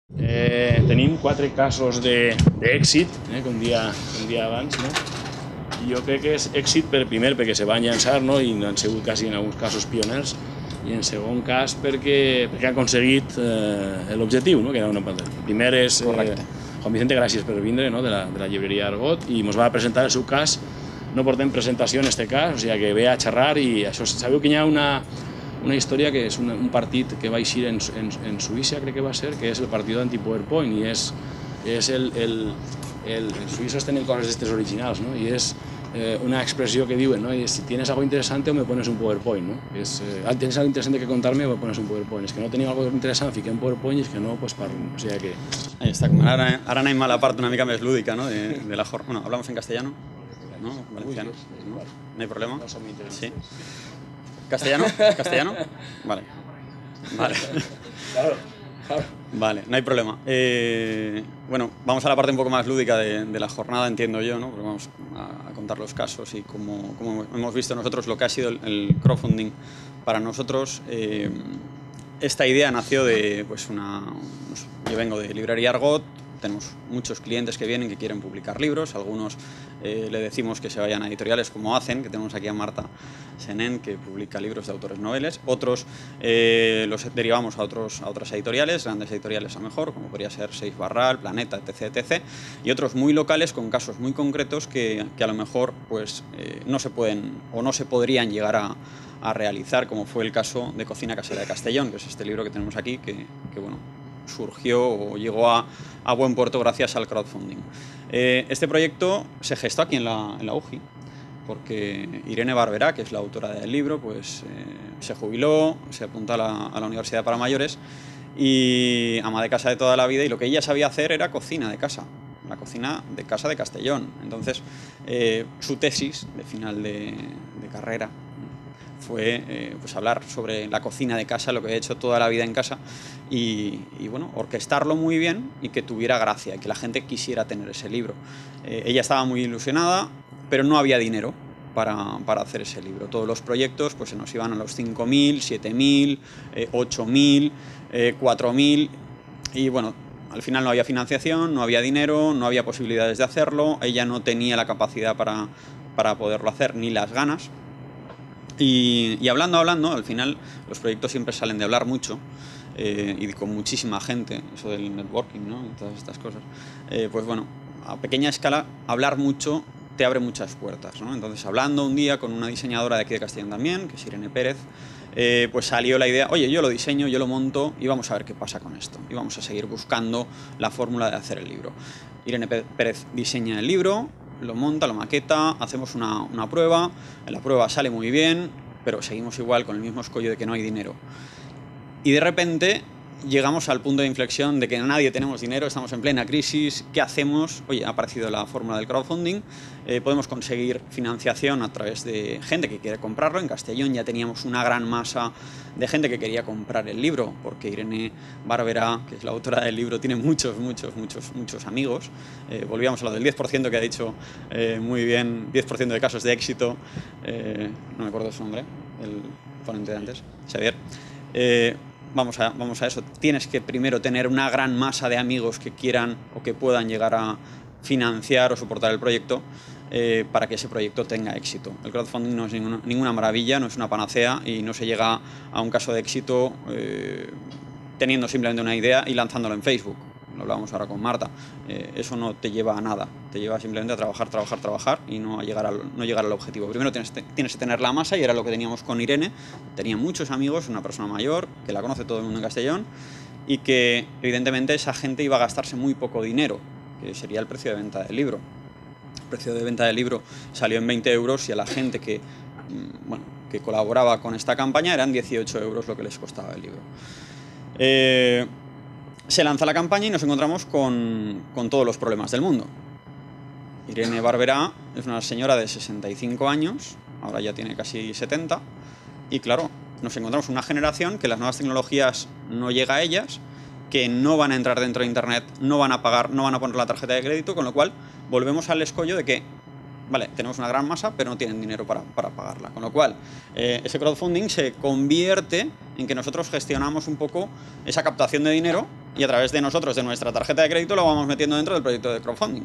Tenim 4 casos d'èxit, que un dia abans, no? I jo crec que és èxit primer perquè se van llançar, no? I han sigut quasi en alguns casos pioners, i en segon cas perquè han aconseguit l'objectiu, no? Que era una pantalla. El primer és Juan Vicente, gràcies per vindre, no? de la llibreria Argot, i ens va presentar el seu cas. No portem presentació en aquest cas, o sigui que ve a xerrar, i això, sabeu que hi ha una història que és un partit que va eixir en Suïssa, crec que va ser, que és el partit anti-PowerPoint, i és els suïssos tenen coses d'estes originals, no? I és una expressió que diuen, ¿no? Si tienes algo interesante o me pones un PowerPoint, ¿no? Tienes algo interesante que contarme o me pones un PowerPoint. Es que no tenim algo interesant, fiquem un PowerPoint i és que no, pues parlem. O sea que... Ahí está. Ara anem a la part una mica més lúdica, ¿no? de la jornada. Bueno, hablamos en castellano, ¿no? Valenciano, ¿no? No hay problema. Sí. ¿Castellano? ¿Castellano? Vale. Vale. Claro. Vale, no hay problema. Bueno, vamos a la parte un poco más lúdica de la jornada, entiendo yo, ¿no? Porque vamos a contar los casos y como hemos visto nosotros lo que ha sido el crowdfunding para nosotros. Esta idea nació de, pues, yo vengo de Librería Argot. Tenemos muchos clientes que vienen que quieren publicar libros, algunos le decimos que se vayan a editoriales como hacen, que tenemos aquí a Marta Senén, que publica libros de autores noveles, otros los derivamos a otras editoriales, grandes editoriales a lo mejor, como podría ser Seis Barral, Planeta, etc., etc., y otros muy locales con casos muy concretos que a lo mejor pues, no se pueden o no se podrían llegar a realizar, como fue el caso de Cocina Casera de Castellón, que es este libro que tenemos aquí, que bueno, surgió o llegó a buen puerto gracias al crowdfunding. Este proyecto se gestó aquí en la UGI, porque Irene Barberá, que es la autora del libro, pues se jubiló, se apuntó a la Universidad para Mayores, y ama de casa de toda la vida, y lo que ella sabía hacer era cocina de casa, la cocina de casa de Castellón. Entonces, su tesis de final de carrera fue pues hablar sobre la cocina de casa, lo que he hecho toda la vida en casa, y bueno, orquestarlo muy bien y que tuviera gracia, y que la gente quisiera tener ese libro. Ella estaba muy ilusionada, pero no había dinero para hacer ese libro. Todos los proyectos pues se nos iban a los 5.000, 7.000, 8.000, 4.000, y bueno, al final no había financiación, no había dinero, no había posibilidades de hacerlo, ella no tenía la capacidad para poderlo hacer, ni las ganas. Y hablando, al final los proyectos siempre salen de hablar mucho, y con muchísima gente, eso del networking, ¿no? Y todas estas cosas. Pues bueno, a pequeña escala, hablar mucho te abre muchas puertas, ¿no? Entonces, hablando un día con una diseñadora de aquí de Castellón también, que es Irene Pérez, pues salió la idea, oye, yo lo diseño, yo lo monto y vamos a ver qué pasa con esto. Y vamos a seguir buscando la fórmula de hacer el libro. Irene Pérez diseña el libro, lo monta, lo maqueta, hacemos una prueba, en la prueba sale muy bien, pero seguimos igual con el mismo escollo de que no hay dinero. Y de repente llegamos al punto de inflexión de que nadie tenemos dinero, estamos en plena crisis, ¿qué hacemos? Oye, ha aparecido la fórmula del crowdfunding, podemos conseguir financiación a través de gente que quiere comprarlo. En Castellón ya teníamos una gran masa de gente que quería comprar el libro, porque Irene Barberá, que es la autora del libro, tiene muchos amigos. Volvíamos a lo del 10% que ha dicho muy bien, 10% de casos de éxito, no me acuerdo su nombre, el ponente de antes, Xavier. Vamos a eso, tienes que primero tener una gran masa de amigos que quieran o que puedan llegar a financiar o soportar el proyecto para que ese proyecto tenga éxito. El crowdfunding no es ninguna maravilla, no es una panacea, y no se llega a un caso de éxito teniendo simplemente una idea y lanzándolo en Facebook. Lo hablábamos ahora con Marta. Eso no te lleva a nada, te lleva simplemente a trabajar y no llegar al objetivo. Primero tienes que tener la masa, y era lo que teníamos con Irene. Tenía muchos amigos, una persona mayor, que la conoce todo el mundo en Castellón, y que evidentemente esa gente iba a gastarse muy poco dinero, que sería el precio de venta del libro. El precio de venta del libro salió en 20 euros, y a la gente que colaboraba con esta campaña eran 18 euros lo que les costaba el libro. Se lanza la campaña y nos encontramos con todos los problemas del mundo. Irene Barberá es una señora de 65 años, ahora ya tiene casi 70, y claro, nos encontramos una generación que las nuevas tecnologías no llega a ellas, que no van a entrar dentro de Internet, no van a pagar, no van a poner la tarjeta de crédito, con lo cual volvemos al escollo de que, vale, tenemos una gran masa, pero no tienen dinero para pagarla. Con lo cual, ese crowdfunding se convierte en que nosotros gestionamos un poco esa captación de dinero y a través de nosotros, de nuestra tarjeta de crédito, lo vamos metiendo dentro del proyecto de crowdfunding.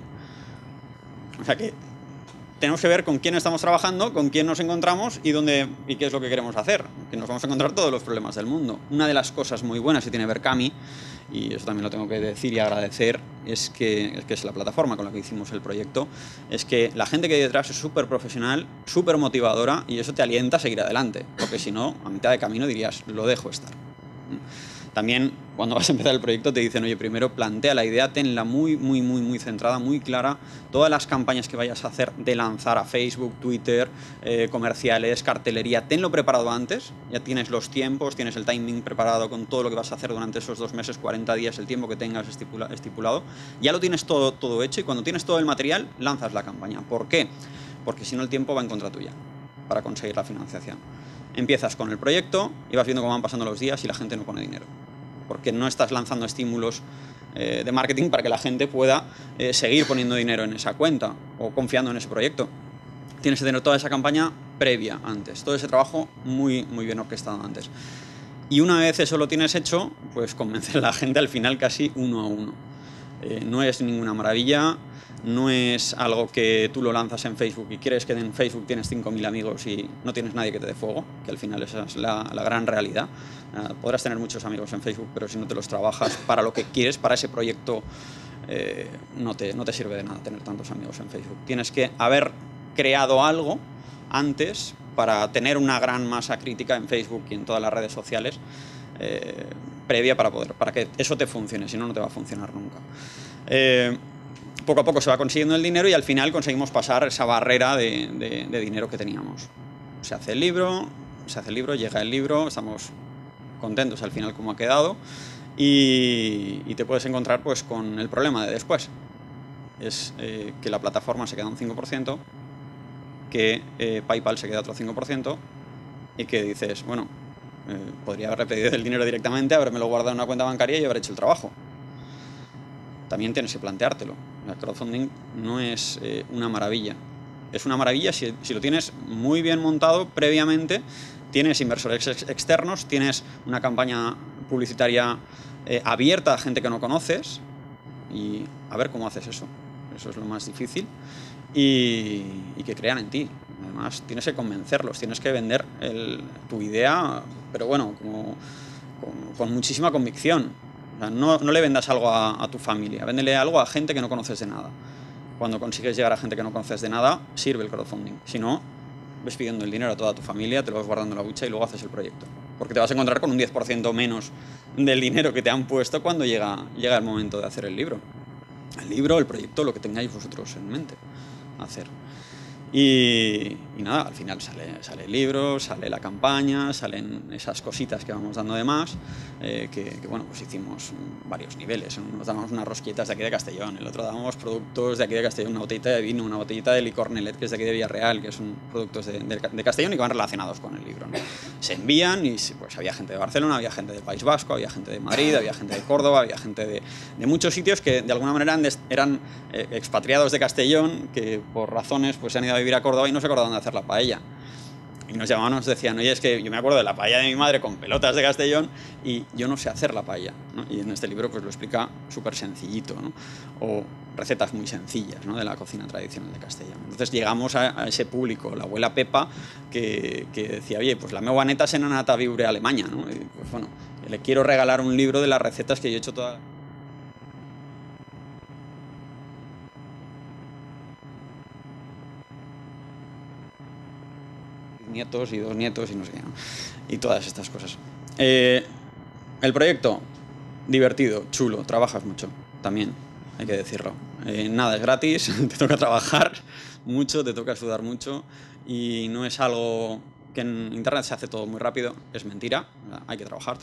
O sea que tenemos que ver con quién estamos trabajando, con quién nos encontramos y qué es lo que queremos hacer. Que nos vamos a encontrar todos los problemas del mundo. Una de las cosas muy buenas que tiene Berkami, y eso también lo tengo que decir y agradecer, es que es la plataforma con la que hicimos el proyecto, es que la gente que hay detrás es súper profesional, súper motivadora, y eso te alienta a seguir adelante. Porque si no, a mitad de camino dirías, lo dejo estar. También, cuando vas a empezar el proyecto, te dicen, oye, primero plantea la idea, tenla muy centrada, muy clara. Todas las campañas que vayas a hacer de lanzar a Facebook, Twitter, comerciales, cartelería, tenlo preparado antes. Ya tienes los tiempos, tienes el timing preparado con todo lo que vas a hacer durante esos 2 meses, 40 días, el tiempo que tengas estipulado. Ya lo tienes todo hecho, y cuando tienes todo el material, lanzas la campaña. ¿Por qué? Porque si no, el tiempo va en contra tuya para conseguir la financiación. Empiezas con el proyecto y vas viendo cómo van pasando los días y la gente no pone dinero. Porque no estás lanzando estímulos de marketing para que la gente pueda seguir poniendo dinero en esa cuenta o confiando en ese proyecto. Tienes que tener toda esa campaña previa antes, todo ese trabajo muy bien orquestado antes. Y una vez eso lo tienes hecho, pues convencer a la gente al final casi 1 a 1. No es ninguna maravilla, no es algo que tú lo lanzas en Facebook y quieres que en Facebook tienes 5.000 amigos y no tienes nadie que te dé fuego, que al final esa es la gran realidad. Podrás tener muchos amigos en Facebook, pero si no te los trabajas para lo que quieres, para ese proyecto, no te sirve de nada tener tantos amigos en Facebook. Tienes que haber creado algo antes para tener una gran masa crítica en Facebook y en todas las redes sociales previa para que eso te funcione, si no, no te va a funcionar nunca. Poco a poco se va consiguiendo el dinero y al final conseguimos pasar esa barrera de dinero que teníamos. Se hace el libro, llega el libro, estamos contentos al final cómo ha quedado y te puedes encontrar pues con el problema de después. Es que la plataforma se queda un 5%, que PayPal se queda otro 5% y que dices, bueno, podría haberle pedido el dinero directamente, habermelo guardado en una cuenta bancaria y haber hecho el trabajo. También tienes que planteártelo. El crowdfunding no es una maravilla. Es una maravilla si lo tienes muy bien montado previamente, tienes inversores externos, tienes una campaña publicitaria abierta a gente que no conoces y a ver cómo haces eso. Eso es lo más difícil y que crean en ti. Además, tienes que convencerlos, tienes que vender tu idea, pero bueno, con muchísima convicción. O sea, no le vendas algo a tu familia, véndele algo a gente que no conoces de nada. Cuando consigues llegar a gente que no conoces de nada, sirve el crowdfunding. Si no, ves pidiendo el dinero a toda tu familia, te lo vas guardando en la hucha y luego haces el proyecto. Porque te vas a encontrar con un 10% menos del dinero que te han puesto cuando llega el momento de hacer el libro. El libro, el proyecto, lo que tengáis vosotros en mente hacer. Y nada, al final sale el libro, sale la campaña, salen esas cositas que vamos dando de más, que bueno, pues hicimos varios niveles. Nos dábamos unas rosquillas de aquí de Castellón, el otro dábamos productos de aquí de Castellón, una botellita de vino, una botellita de licor Nelet, que es de aquí de Villarreal, que son productos de Castellón y que van relacionados con el libro, ¿no? Se envían y pues había gente de Barcelona, había gente del País Vasco, había gente de Madrid, había gente de Córdoba, había gente de muchos sitios que de alguna manera eran expatriados de Castellón, que por razones pues se han ido a vivir a Córdoba y no se acordaban de hacer la paella. Y nos llamaban, nos decían, oye, es que yo me acuerdo de la paella de mi madre con pelotas de Castellón y yo no sé hacer la paella, ¿no? Y en este libro pues lo explica súper sencillito, ¿no? O recetas muy sencillas, ¿no? De la cocina tradicional de Castellón. Entonces llegamos a ese público, la abuela Pepa, que decía, oye, pues la meva neta se n'ha anat a viure a Alemanya, ¿no? Y pues bueno, le quiero regalar un libro de las recetas que yo he hecho todas. Nietos y 2 nietos y no sé qué, ¿no? Y todas estas cosas. El proyecto, divertido, chulo, trabajas mucho, también, hay que decirlo. Nada es gratis, te toca trabajar mucho, te toca sudar mucho y no es algo que en internet se hace todo muy rápido, es mentira. Hay que trabajar,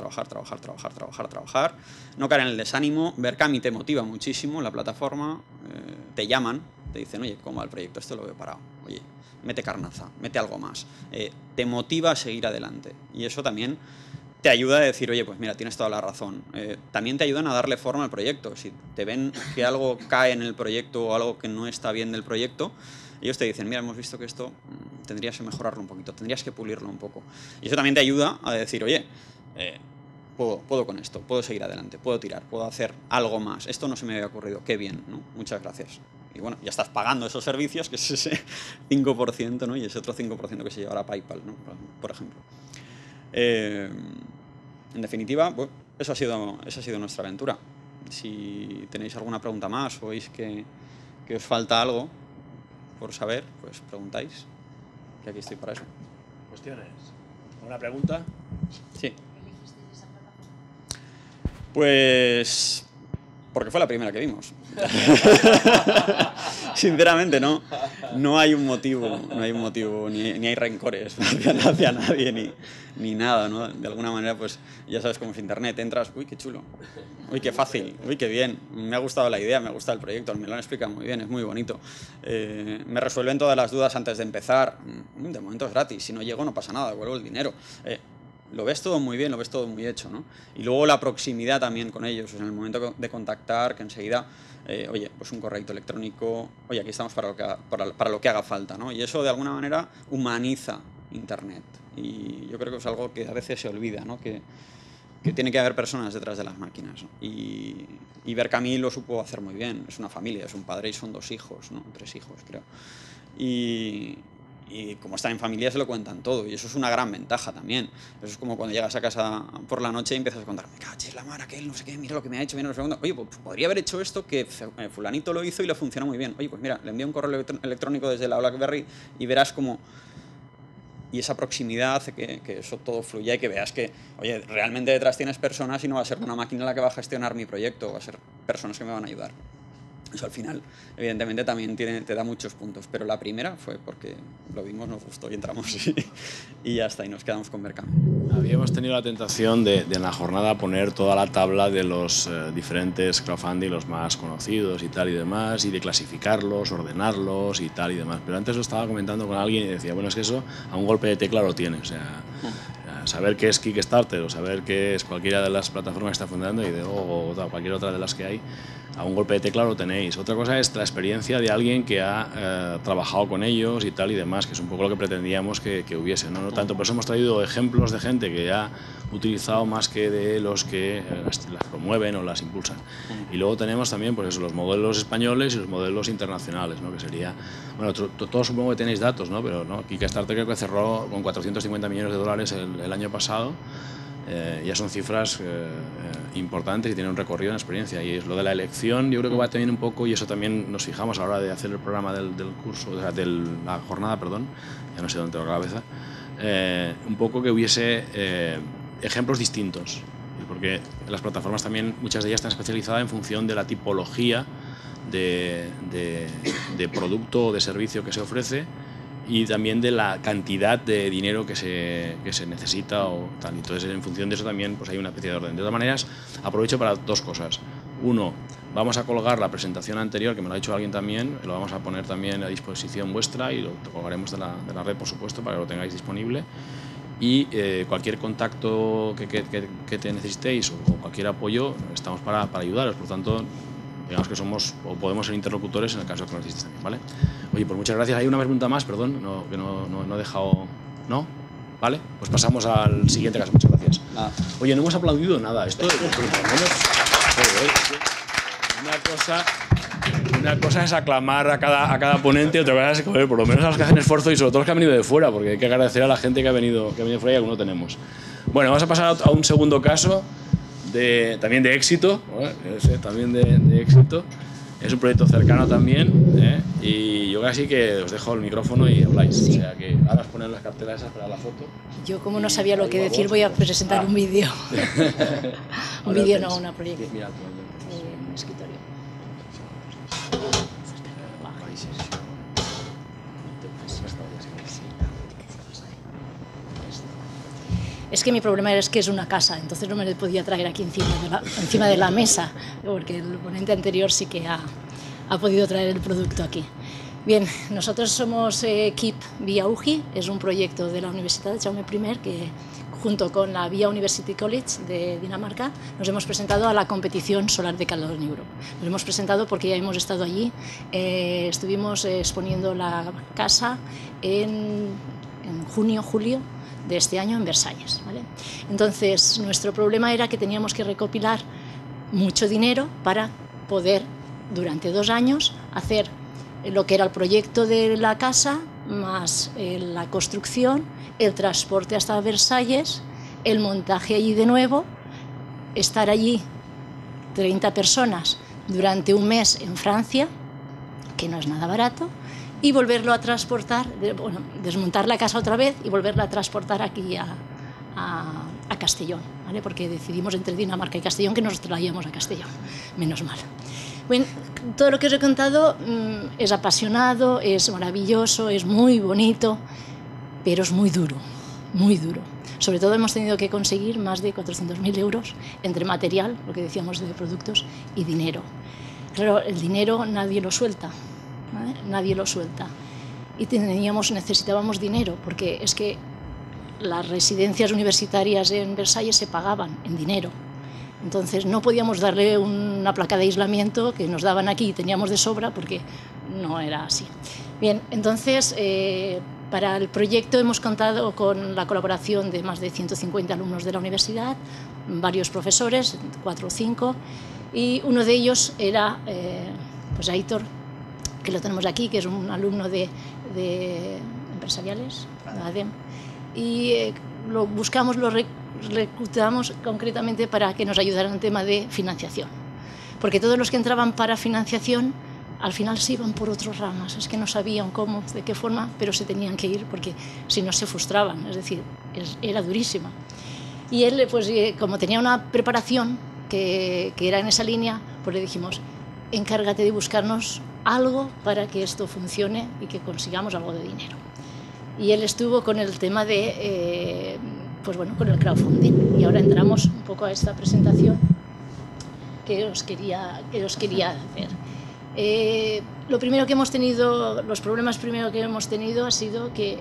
no caer en el desánimo. Berkami te motiva muchísimo, la plataforma, te llaman, te dicen, oye, ¿cómo va el proyecto? Esto lo veo parado, oye, mete carnaza, mete algo más, te motiva a seguir adelante y eso también te ayuda a decir, oye, pues mira, tienes toda la razón. También te ayudan a darle forma al proyecto. Si te ven que algo cae en el proyecto o algo que no está bien del proyecto, ellos te dicen, mira, hemos visto que esto tendrías que mejorarlo un poquito, tendrías que pulirlo un poco. Y eso también te ayuda a decir, oye, puedo con esto, puedo seguir adelante, puedo tirar, puedo hacer algo más. Esto no se me había ocurrido, qué bien, ¿no? Muchas gracias. Y bueno, ya estás pagando esos servicios, que es ese 5%, ¿no? Y ese otro 5% que se llevará PayPal, ¿no? Por ejemplo. En definitiva, bueno, esa ha sido nuestra aventura. Si tenéis alguna pregunta más o veis que os falta algo por saber, pues preguntáis, que aquí estoy para eso. ¿Cuestiones? ¿Una pregunta? Sí. Pues porque fue la primera que vimos. Sinceramente, no hay un motivo, ni hay rencores hacia nadie, ni nada, ¿no? De alguna manera, pues ya sabes cómo es internet, entras, uy, qué chulo, uy, qué fácil, uy, qué bien, me ha gustado la idea, me ha gustado el proyecto, me lo han explicado muy bien, es muy bonito, me resuelven todas las dudas antes de empezar, de momento es gratis, si no llego no pasa nada, devuelvo el dinero. Lo ves todo muy bien, lo ves todo muy hecho, ¿no? Y luego la proximidad también con ellos, en el momento de contactar, que enseguida, oye, pues un correo electrónico, oye, aquí estamos para lo que haga falta, ¿no? Y eso de alguna manera humaniza Internet. Y yo creo que es algo que a veces se olvida, ¿no? Que tiene que haber personas detrás de las máquinas, ¿no? Y Verkami lo supo hacer muy bien. Es una familia, es un padre y son 2 hijos, ¿no? 3 hijos, creo. Y como están en familia se lo cuentan todo, y eso es una gran ventaja también. Eso es como cuando llegas a casa por la noche y empiezas a contar, me cachis la mar, aquel, no sé qué, mira lo que me ha hecho, mira lo segundo. Oye, pues podría haber hecho esto, que fulanito lo hizo y le funcionó muy bien. Oye, pues mira, le envío un correo electrónico desde la BlackBerry y verás cómo... Y esa proximidad hace que eso todo fluya y que veas que, oye, realmente detrás tienes personas y no va a ser una máquina la que va a gestionar mi proyecto, va a ser personas que me van a ayudar. Eso al final, evidentemente, también te da muchos puntos, pero la primera fue porque lo vimos, nos gustó y entramos y ya está, y nos quedamos con Verkami. Habíamos tenido la tentación de en la jornada poner toda la tabla de los diferentes crowdfunding, los más conocidos y tal y demás, y de clasificarlos, ordenarlos y tal y demás. Pero antes lo estaba comentando con alguien y decía, bueno, es que eso a un golpe de tecla lo tiene, o sea, saber qué es Kickstarter o saber qué es cualquiera de las plataformas que está fundando o cualquier otra de las que hay, a un golpe de tecla lo tenéis. Otra cosa es la experiencia de alguien que ha trabajado con ellos y tal y demás, que es un poco lo que pretendíamos que hubiese, ¿no? No tanto, por eso hemos traído ejemplos de gente que ha utilizado más que de los que las promueven o las impulsan. Y luego tenemos también, pues eso, los modelos españoles y los modelos internacionales, ¿no? Que sería, bueno, todos supongo que tenéis datos, ¿no? Pero no, Kickstarter creo que cerró con 450 millones de dólares el año pasado. Ya son cifras importantes y tienen un recorrido en experiencia, y es lo de la elección, yo creo que va también un poco, y eso también nos fijamos a la hora de hacer el programa del curso, o sea, de la jornada, perdón, ya no sé dónde tengo la cabeza, un poco que hubiese ejemplos distintos, porque las plataformas también, muchas de ellas están especializadas en función de la tipología de producto o de servicio que se ofrece, y también de la cantidad de dinero que se necesita o tal. Entonces, en función de eso también pues hay una especie de orden. De todas maneras, aprovecho para 2 cosas. Uno, vamos a colgar la presentación anterior, que me lo ha dicho alguien también, lo vamos a poner también a disposición vuestra y lo colgaremos de la red, por supuesto, para que lo tengáis disponible. Y cualquier contacto que te necesitéis o cualquier apoyo, estamos para ayudaros. Por tanto, digamos que somos o podemos ser interlocutores en el caso que lo necesites también, ¿vale? Oye, pues muchas gracias. Hay una pregunta más, perdón, que no he dejado... ¿No? ¿Vale? Pues pasamos al siguiente caso. Muchas gracias. Oye, no hemos aplaudido nada. Esto por lo menos... Una cosa es aclamar a cada ponente, otra cosa es por lo menos a los que hacen esfuerzo y sobre todo los que han venido de fuera, porque hay que agradecer a la gente que ha venido de fuera y alguno tenemos. Bueno, vamos a pasar a un segundo caso también de éxito, también de éxito. Es un proyecto cercano también, y yo casi que os dejo el micrófono y habláis. Sí. O sea que ahora os ponen las cartelas esas para la foto. Yo, como no sabía lo que decir, voy a presentar un vídeo. Un vídeo, no, una proyección. Mira, un escritorio. Es que mi problema es que es una casa, entonces no me lo podía traer aquí encima de la mesa, porque el ponente anterior sí que ha podido traer el producto aquí. Bien, nosotros somos KIP Via UGI, es un proyecto de la Universidad de Jaume I que junto con la Via University College de Dinamarca nos hemos presentado a la competición solar de calor en Europa. Nos hemos presentado porque ya hemos estado allí, estuvimos exponiendo la casa en en junio, julio de este año en Versalles, ¿vale? Entonces, nuestro problema era que teníamos que recopilar mucho dinero para poder, durante 2 años, hacer lo que era el proyecto de la casa, más la construcción, el transporte hasta Versalles, el montaje allí de nuevo, estar allí 30 personas durante un mes en Francia, que no es nada barato, y volverlo a transportar, bueno, desmontar la casa otra vez y volverla a transportar aquí a Castellón, ¿vale? Porque decidimos entre Dinamarca y Castellón que nos traíamos a Castellón, menos mal. Bueno, todo lo que os he contado es apasionado, es maravilloso, es muy bonito, pero es muy duro, muy duro. Sobre todo hemos tenido que conseguir más de 400.000 euros entre material, lo que decíamos de productos, y dinero. Claro, el dinero nadie lo suelta, ¿vale? Nadie lo suelta. Y necesitábamos dinero, porque es que las residencias universitarias en Versalles se pagaban en dinero. Entonces no podíamos darle una placa de aislamiento que nos daban aquí y teníamos de sobra, porque no era así. Bien, entonces para el proyecto hemos contado con la colaboración de más de 150 alumnos de la universidad, varios profesores, 4 o 5, y uno de ellos era pues Aitor, que lo tenemos aquí, que es un alumno de empresariales, de ADEM, y lo buscamos, lo reclutamos concretamente para que nos ayudara en el tema de financiación, porque todos los que entraban para financiación al final se iban por otras ramas, es que no sabían cómo, de qué forma, pero se tenían que ir porque si no se frustraban, es decir, era durísima. Y él, pues como tenía una preparación que era en esa línea, pues le dijimos, encárgate de buscarnos algo para que esto funcione y que consigamos algo de dinero. Y él estuvo con el tema de, pues bueno, con el crowdfunding. Y ahora entramos un poco a esta presentación que os quería hacer. Lo primero que hemos tenido, los problemas primero que hemos tenido ha sido que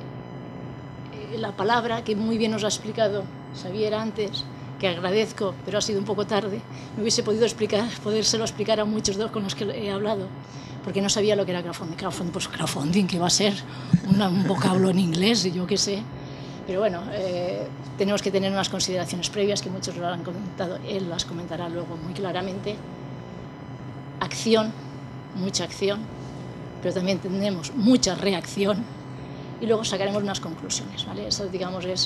la palabra, que muy bien nos ha explicado Xavier antes, que agradezco, pero ha sido un poco tarde, me hubiese podido podérselo explicar a muchos de los con los que he hablado, porque no sabía lo que era crowdfunding. Pues crowdfunding, que va a ser un vocablo en inglés, y yo qué sé. Pero bueno, tenemos que tener unas consideraciones previas, que muchos lo han comentado, él las comentará luego muy claramente. Acción, mucha acción, pero también tenemos mucha reacción, y luego sacaremos unas conclusiones, ¿vale? Eso, digamos, es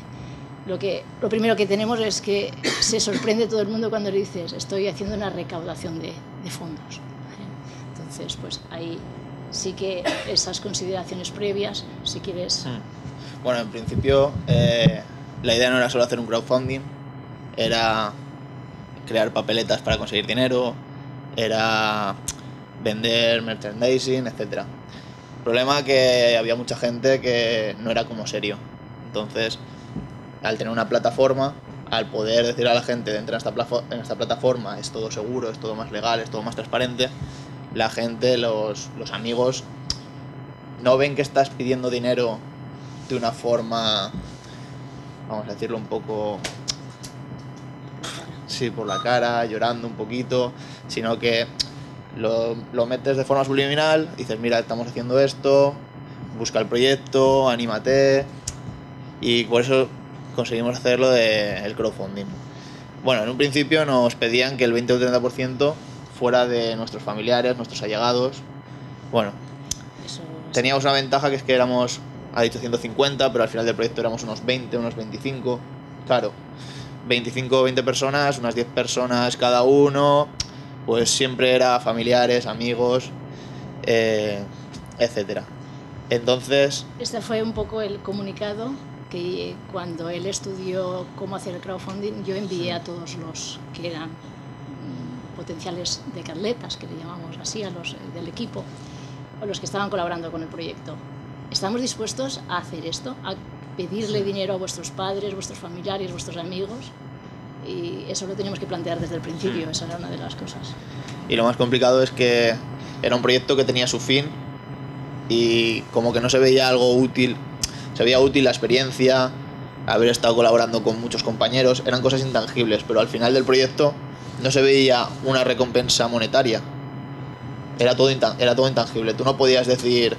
lo primero que tenemos, es que se sorprende todo el mundo cuando le dices, estoy haciendo una recaudación de fondos, ¿vale? Entonces, pues ahí sí que esas consideraciones previas, si quieres. Bueno, en principio la idea no era solo hacer un crowdfunding, era crear papeletas para conseguir dinero, era vender merchandising, etc. El problema es que había mucha gente que no era como serio. Entonces, al tener una plataforma, al poder decir a la gente de entrar en esta plataforma es todo seguro, es todo más legal, es todo más transparente, la gente, los amigos, no ven que estás pidiendo dinero de una forma, vamos a decirlo un poco, sí, por la cara, llorando un poquito, sino que lo metes de forma subliminal, dices, mira, estamos haciendo esto, busca el proyecto, anímate, y por eso conseguimos hacerlo del crowdfunding. Bueno, en un principio nos pedían que el 20 o 30% fuera de nuestros familiares, nuestros allegados. Bueno, teníamos una ventaja, que es que éramos, ha dicho 150, pero al final del proyecto éramos unos 20, unos 25. Claro, 25 o 20 personas, unas 10 personas cada uno, pues siempre era familiares, amigos, etcétera. Entonces, este fue un poco el comunicado que cuando él estudió cómo hacer el crowdfunding, yo envié a todos los que eran potenciales decatletas, que le llamamos así, a los del equipo, o los que estaban colaborando con el proyecto. ¿Estamos dispuestos a hacer esto? ¿A pedirle dinero a vuestros padres, vuestros familiares, vuestros amigos? Y eso lo teníamos que plantear desde el principio, esa era una de las cosas. Y lo más complicado es que era un proyecto que tenía su fin y como que no se veía algo útil. Se veía útil la experiencia, haber estado colaborando con muchos compañeros, eran cosas intangibles, pero al final del proyecto no se veía una recompensa monetaria. Era todo intangible. Tú no podías decir,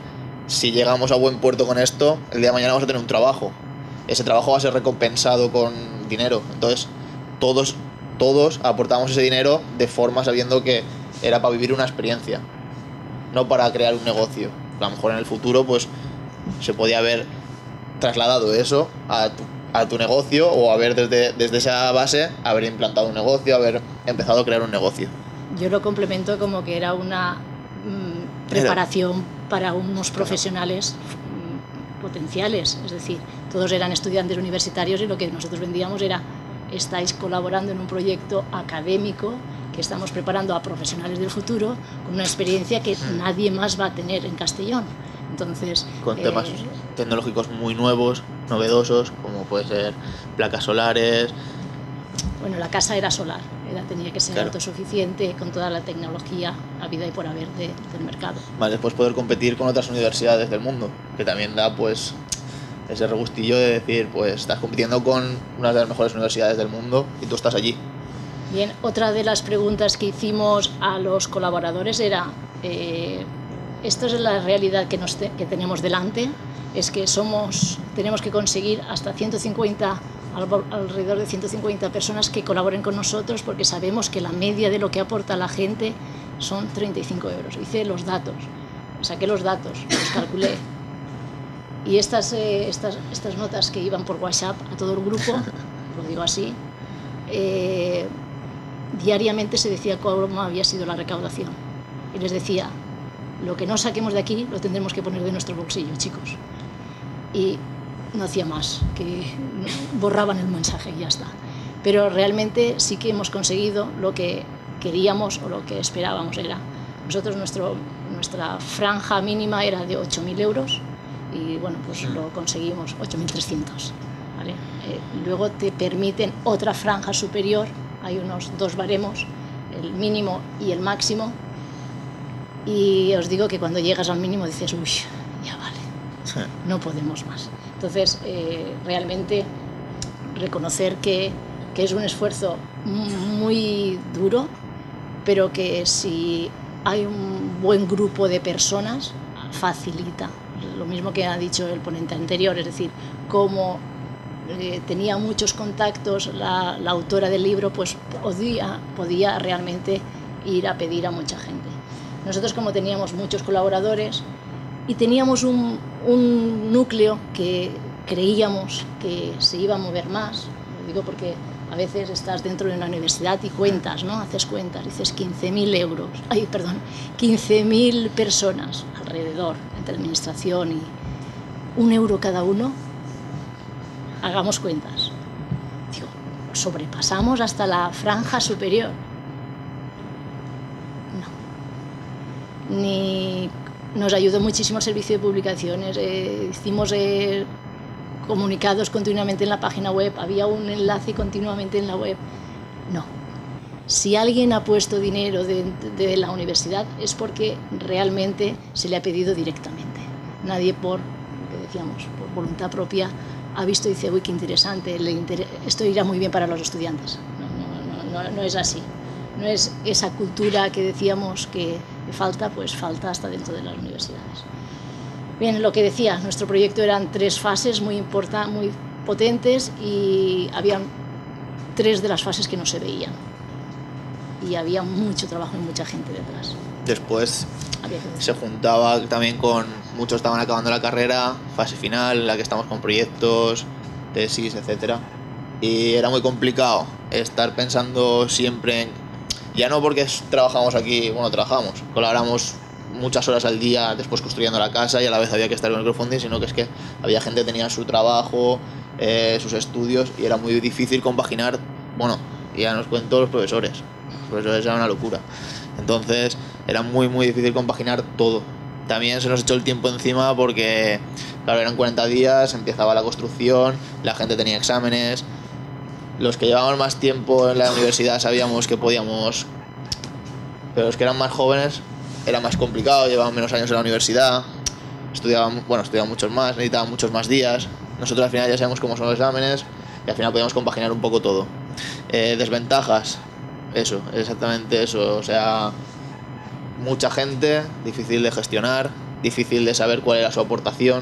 si llegamos a buen puerto con esto, el día de mañana vamos a tener un trabajo. Ese trabajo va a ser recompensado con dinero. Entonces, todos aportamos ese dinero de forma sabiendo que era para vivir una experiencia, no para crear un negocio. A lo mejor en el futuro pues se podía haber trasladado eso a tu negocio, o haber desde esa base haber implantado un negocio, haber empezado a crear un negocio. Yo lo complemento como que era una preparación para unos profesionales potenciales, es decir, todos eran estudiantes universitarios y lo que nosotros vendíamos era: estáis colaborando en un proyecto académico que estamos preparando a profesionales del futuro con una experiencia que nadie más va a tener en Castellón. Entonces, con temas tecnológicos muy nuevos, novedosos, como puede ser placas solares. Bueno, la casa era solar, tenía que ser Claro. autosuficiente con toda la tecnología habida y por haber del mercado. Más después poder competir con otras universidades del mundo, que también da pues ese regustillo de decir, pues estás compitiendo con una de las mejores universidades del mundo y tú estás allí. Bien, otra de las preguntas que hicimos a los colaboradores era, esto es la realidad que tenemos delante, es que tenemos que conseguir hasta 150, alrededor de 150 personas que colaboren con nosotros, porque sabemos que la media de lo que aporta la gente son 35 euros. Hice los datos, saqué los datos, los calculé. Y estas notas que iban por WhatsApp a todo el grupo, lo digo así, diariamente se decía cómo había sido la recaudación. Y les decía: lo que no saquemos de aquí lo tendremos que poner de nuestro bolsillo, chicos. Y no hacía más, que borraban el mensaje y ya está. Pero realmente sí que hemos conseguido lo que queríamos o lo que esperábamos. Nosotros nuestra franja mínima era de 8.000 euros y bueno, pues lo conseguimos, 8.300. ¿Vale? Luego te permiten otra franja superior, hay unos 2 baremos, el mínimo y el máximo, y os digo que cuando llegas al mínimo dices: uy, ya vale, no podemos más. Entonces, realmente reconocer que es un esfuerzo muy duro, pero que si hay un buen grupo de personas, facilita. Lo mismo que ha dicho el ponente anterior, es decir, como tenía muchos contactos la autora del libro, pues podía realmente ir a pedir a mucha gente. Nosotros, como teníamos muchos colaboradores y teníamos un núcleo que creíamos que se iba a mover más, lo digo porque a veces estás dentro de una universidad y cuentas, ¿no? Haces cuentas, dices 15.000 personas alrededor, entre administración y 1 euro cada uno, hagamos cuentas. Digo, sobrepasamos hasta la franja superior. No. Ni nos ayudó muchísimo el servicio de publicaciones, hicimos comunicados continuamente en la página web, había un enlace continuamente en la web. No. Si alguien ha puesto dinero de la universidad es porque realmente se le ha pedido directamente. Nadie por voluntad propia ha visto y dice: uy, qué interesante, esto irá muy bien para los estudiantes. No es así. No es esa cultura que decíamos que falta, pues falta hasta dentro de las universidades. Bien, lo que decía, nuestro proyecto eran 3 fases muy potentes y habían 3 de las fases que no se veían. Y había mucho trabajo y mucha gente detrás. Después se juntaba también con muchos estaban acabando la carrera, fase final, en la que estamos con proyectos, tesis, etcétera. Y era muy complicado estar pensando siempre en... Ya no porque trabajamos aquí, colaboramos muchas horas al día después construyendo la casa y a la vez había que estar con el crowdfunding, sino que es que había gente que tenía su trabajo, sus estudios, y era muy difícil compaginar. Bueno, ya nos cuento los profesores era una locura. Entonces era muy difícil compaginar todo. También se nos echó el tiempo encima porque, claro, eran 40 días, empezaba la construcción, la gente tenía exámenes. Los que llevábamos más tiempo en la universidad sabíamos que podíamos, pero los que eran más jóvenes era más complicado, llevaban menos años en la universidad, estudiaban muchos más, necesitaban muchos más días. Nosotros al final ya sabemos cómo son los exámenes y al final podíamos compaginar un poco todo. Desventajas, eso, exactamente eso, o sea, mucha gente, difícil de gestionar, difícil de saber cuál era su aportación.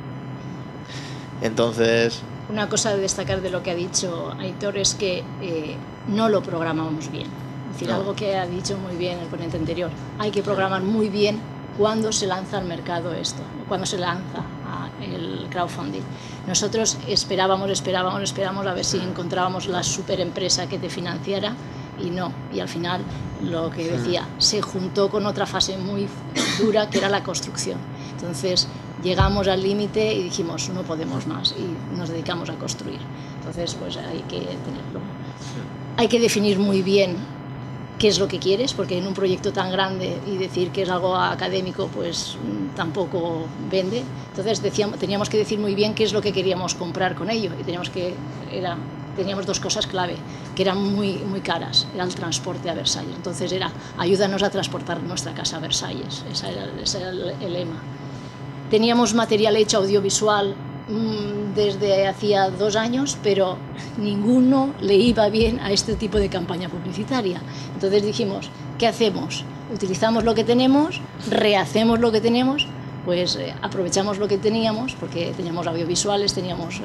Entonces... Una cosa de destacar de lo que ha dicho Aitor es que no lo programamos bien. Es decir, algo que ha dicho muy bien el ponente anterior. Hay que programar muy bien cuando se lanza al mercado esto, cuando se lanza el crowdfunding. Nosotros esperábamos a ver si encontrábamos la superempresa que te financiara y no. Y al final, lo que decía, se juntó con otra fase muy dura que era la construcción. Entonces, llegamos al límite y dijimos, no podemos más, y nos dedicamos a construir. Entonces, pues hay que tenerlo. Hay que definir muy bien qué es lo que quieres, porque en un proyecto tan grande y decir que es algo académico, pues tampoco vende. Entonces teníamos que decir muy bien qué es lo que queríamos comprar con ello, y teníamos dos cosas clave, que eran muy caras. Era el transporte a Versalles. Entonces era, ayúdanos a transportar nuestra casa a Versalles. Ese era el lema. Teníamos material hecho audiovisual desde hacía 2 años, pero ninguno le iba bien a este tipo de campaña publicitaria. Entonces dijimos, ¿qué hacemos? Utilizamos lo que tenemos, rehacemos lo que tenemos, pues aprovechamos lo que teníamos, porque teníamos audiovisuales,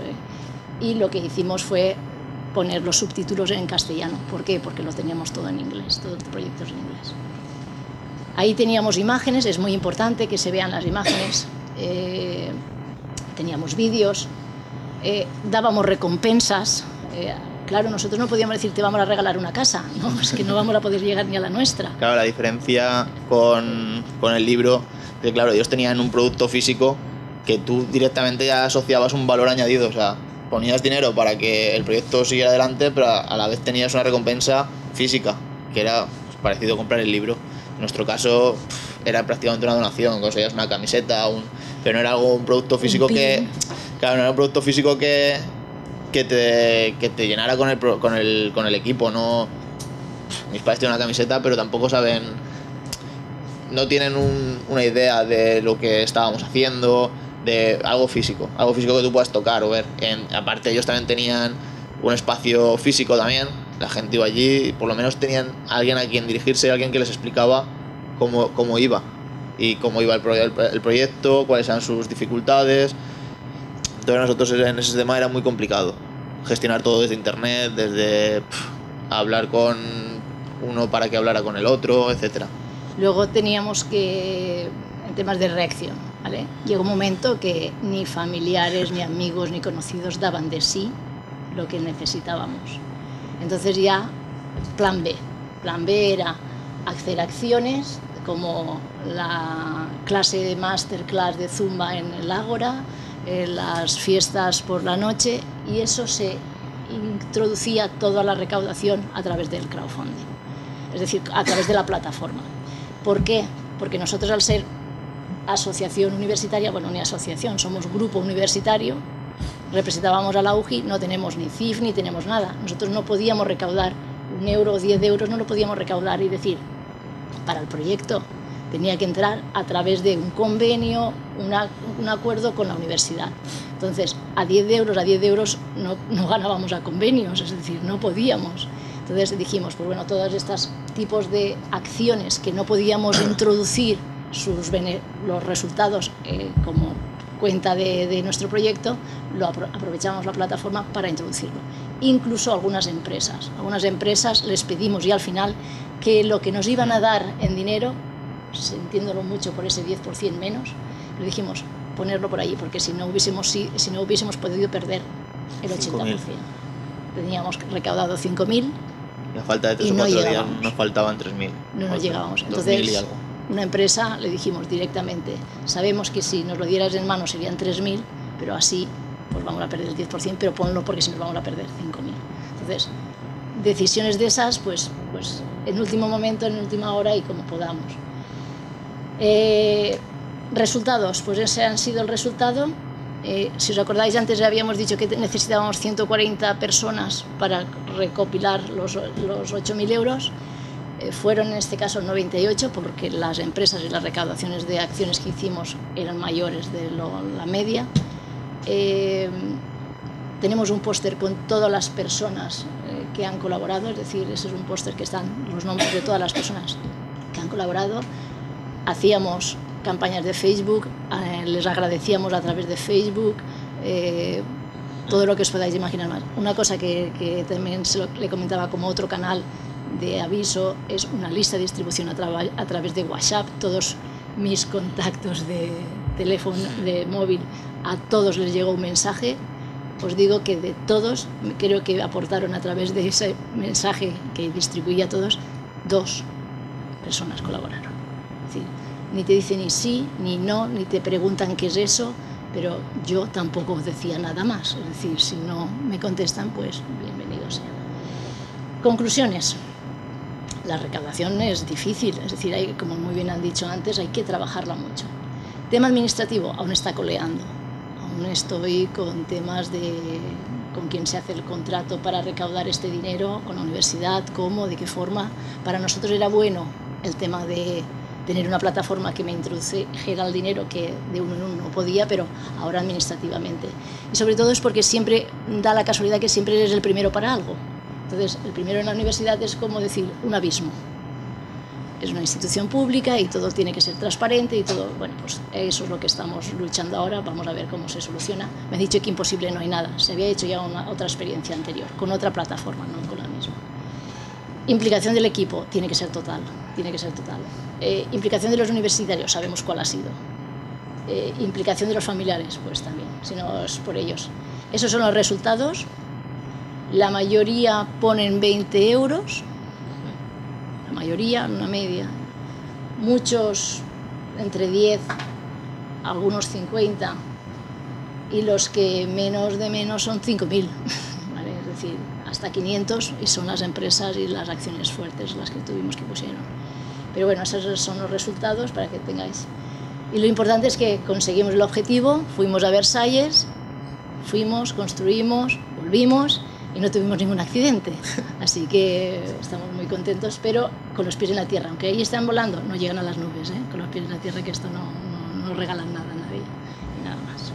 y lo que hicimos fue poner los subtítulos en castellano. ¿Por qué? Porque lo teníamos todo en inglés, todos los proyectos en inglés. Ahí teníamos imágenes, es muy importante que se vean las imágenes. Teníamos vídeos, dábamos recompensas. Claro, nosotros no podíamos decir te vamos a regalar una casa, no, es que no vamos a poder llegar ni a la nuestra. Claro, la diferencia con el libro, que claro, ellos tenían un producto físico que tú directamente ya asociabas un valor añadido, o sea, ponías dinero para que el proyecto siguiera adelante, pero a la vez tenías una recompensa física, que era parecido a comprar el libro. En nuestro caso era prácticamente una donación, conseguías una camiseta, pero no era un producto físico que... Claro, no era un producto físico que te llenara con el equipo, no... Mis padres tienen una camiseta, pero tampoco saben... No tienen una idea de lo que estábamos haciendo, de algo físico que tú puedas tocar o ver. Aparte ellos también tenían un espacio físico también, la gente iba allí y por lo menos tenían alguien a quien dirigirse, alguien que les explicaba cómo iba y cómo iba el proyecto, cuáles eran sus dificultades. Entonces nosotros en ese tema era muy complicado gestionar todo desde internet, desde hablar con uno para que hablara con el otro, etcétera. Luego teníamos que, en temas de reacción, ¿vale? Llegó un momento que ni familiares, ni amigos, ni conocidos daban de sí lo que necesitábamos. Entonces ya, plan B. Plan B era hacer acciones como la clase de masterclass de Zumba en el Ágora, las fiestas por la noche, y eso se introducía toda la recaudación a través del crowdfunding, es decir, a través de la plataforma. ¿Por qué? Porque nosotros, al ser asociación universitaria, bueno, ni asociación, somos grupo universitario, representábamos a la UGI, no tenemos ni CIF ni tenemos nada. Nosotros no podíamos recaudar 1 euro o 10 euros, no lo podíamos recaudar y decir, para el proyecto tenía que entrar a través de un convenio, un acuerdo con la universidad. Entonces, a 10 euros no ganábamos a convenios, es decir, no podíamos. Entonces dijimos, pues bueno, todos estos tipos de acciones que no podíamos introducir los resultados como cuenta de nuestro proyecto, aprovechamos la plataforma para introducirlo. Incluso algunas empresas les pedimos ya al final que lo que nos iban a dar en dinero, sintiéndolo mucho por ese 10% menos, le dijimos ponerlo por ahí, porque si no hubiésemos podido perder el 80%. Teníamos recaudado 5.000 y a falta de 3 o 4 días nos faltaban 3.000. No nos llegábamos. Entonces, una empresa le dijimos directamente, sabemos que si nos lo dieras en mano serían 3.000, pero así pues vamos a perder el 10%, pero ponlo porque si nos vamos a perder 5.000. Entonces, decisiones de esas, pues en último momento, en última hora y como podamos. Resultados, pues ese han sido el resultado. Si os acordáis, antes habíamos dicho que necesitábamos 140 personas para recopilar los 8.000 euros. Fueron en este caso 98, porque las empresas y las recaudaciones de acciones que hicimos eran mayores de la media. Tenemos un póster con todas las personas que han colaborado, es decir, ese es un póster que están los nombres de todas las personas que han colaborado. Hacíamos campañas de Facebook, les agradecíamos a través de Facebook, todo lo que os podáis imaginar más. Una cosa que también le comentaba como otro canal de aviso es una lista de distribución a través de WhatsApp. Todos mis contactos de teléfono, de móvil, a todos les llegó un mensaje. Os digo que de todos, creo que aportaron a través de ese mensaje que distribuía a todos, 2 personas colaboraron. Es decir, ni te dicen ni sí, ni no, ni te preguntan qué es eso, pero yo tampoco decía nada más. Es decir, si no me contestan, pues bienvenido sea. Conclusiones. La recaudación es difícil, es decir, como muy bien han dicho antes, hay que trabajarla mucho. Tema administrativo, aún está coleando. Aún estoy con temas con quién se hace el contrato para recaudar este dinero, con la universidad, cómo, de qué forma. Para nosotros era bueno el tema de tener una plataforma que me introdujera el dinero que de uno en uno no podía, pero ahora administrativamente. Y sobre todo es porque siempre da la casualidad que siempre eres el primero para algo. Entonces, el primero en la universidad es como decir un abismo. Es una institución pública y todo tiene que ser transparente y todo, bueno, pues eso es lo que estamos luchando ahora, vamos a ver cómo se soluciona. Me han dicho que imposible no hay nada, se había hecho ya otra experiencia anterior, con otra plataforma, no con la misma. Implicación del equipo, tiene que ser total, tiene que ser total. Implicación de los universitarios, sabemos cuál ha sido. Implicación de los familiares, pues también, si no es por ellos. Esos son los resultados. La mayoría ponen 20 euros, la mayoría, una media. Muchos entre 10, algunos 50, y los que menos de menos son 5.000, ¿vale? Es decir, hasta 500, y son las empresas y las acciones fuertes las que tuvimos que pusieron. Pero bueno, esos son los resultados para que tengáis. Y lo importante es que conseguimos el objetivo, fuimos a Versalles, fuimos, construimos, volvimos, y no tuvimos ningún accidente, así que estamos muy contentos, pero con los pies en la tierra, aunque ahí están volando, no llegan a las nubes, ¿eh? Con los pies en la tierra, que esto no regalan nada a nadie, y nada más.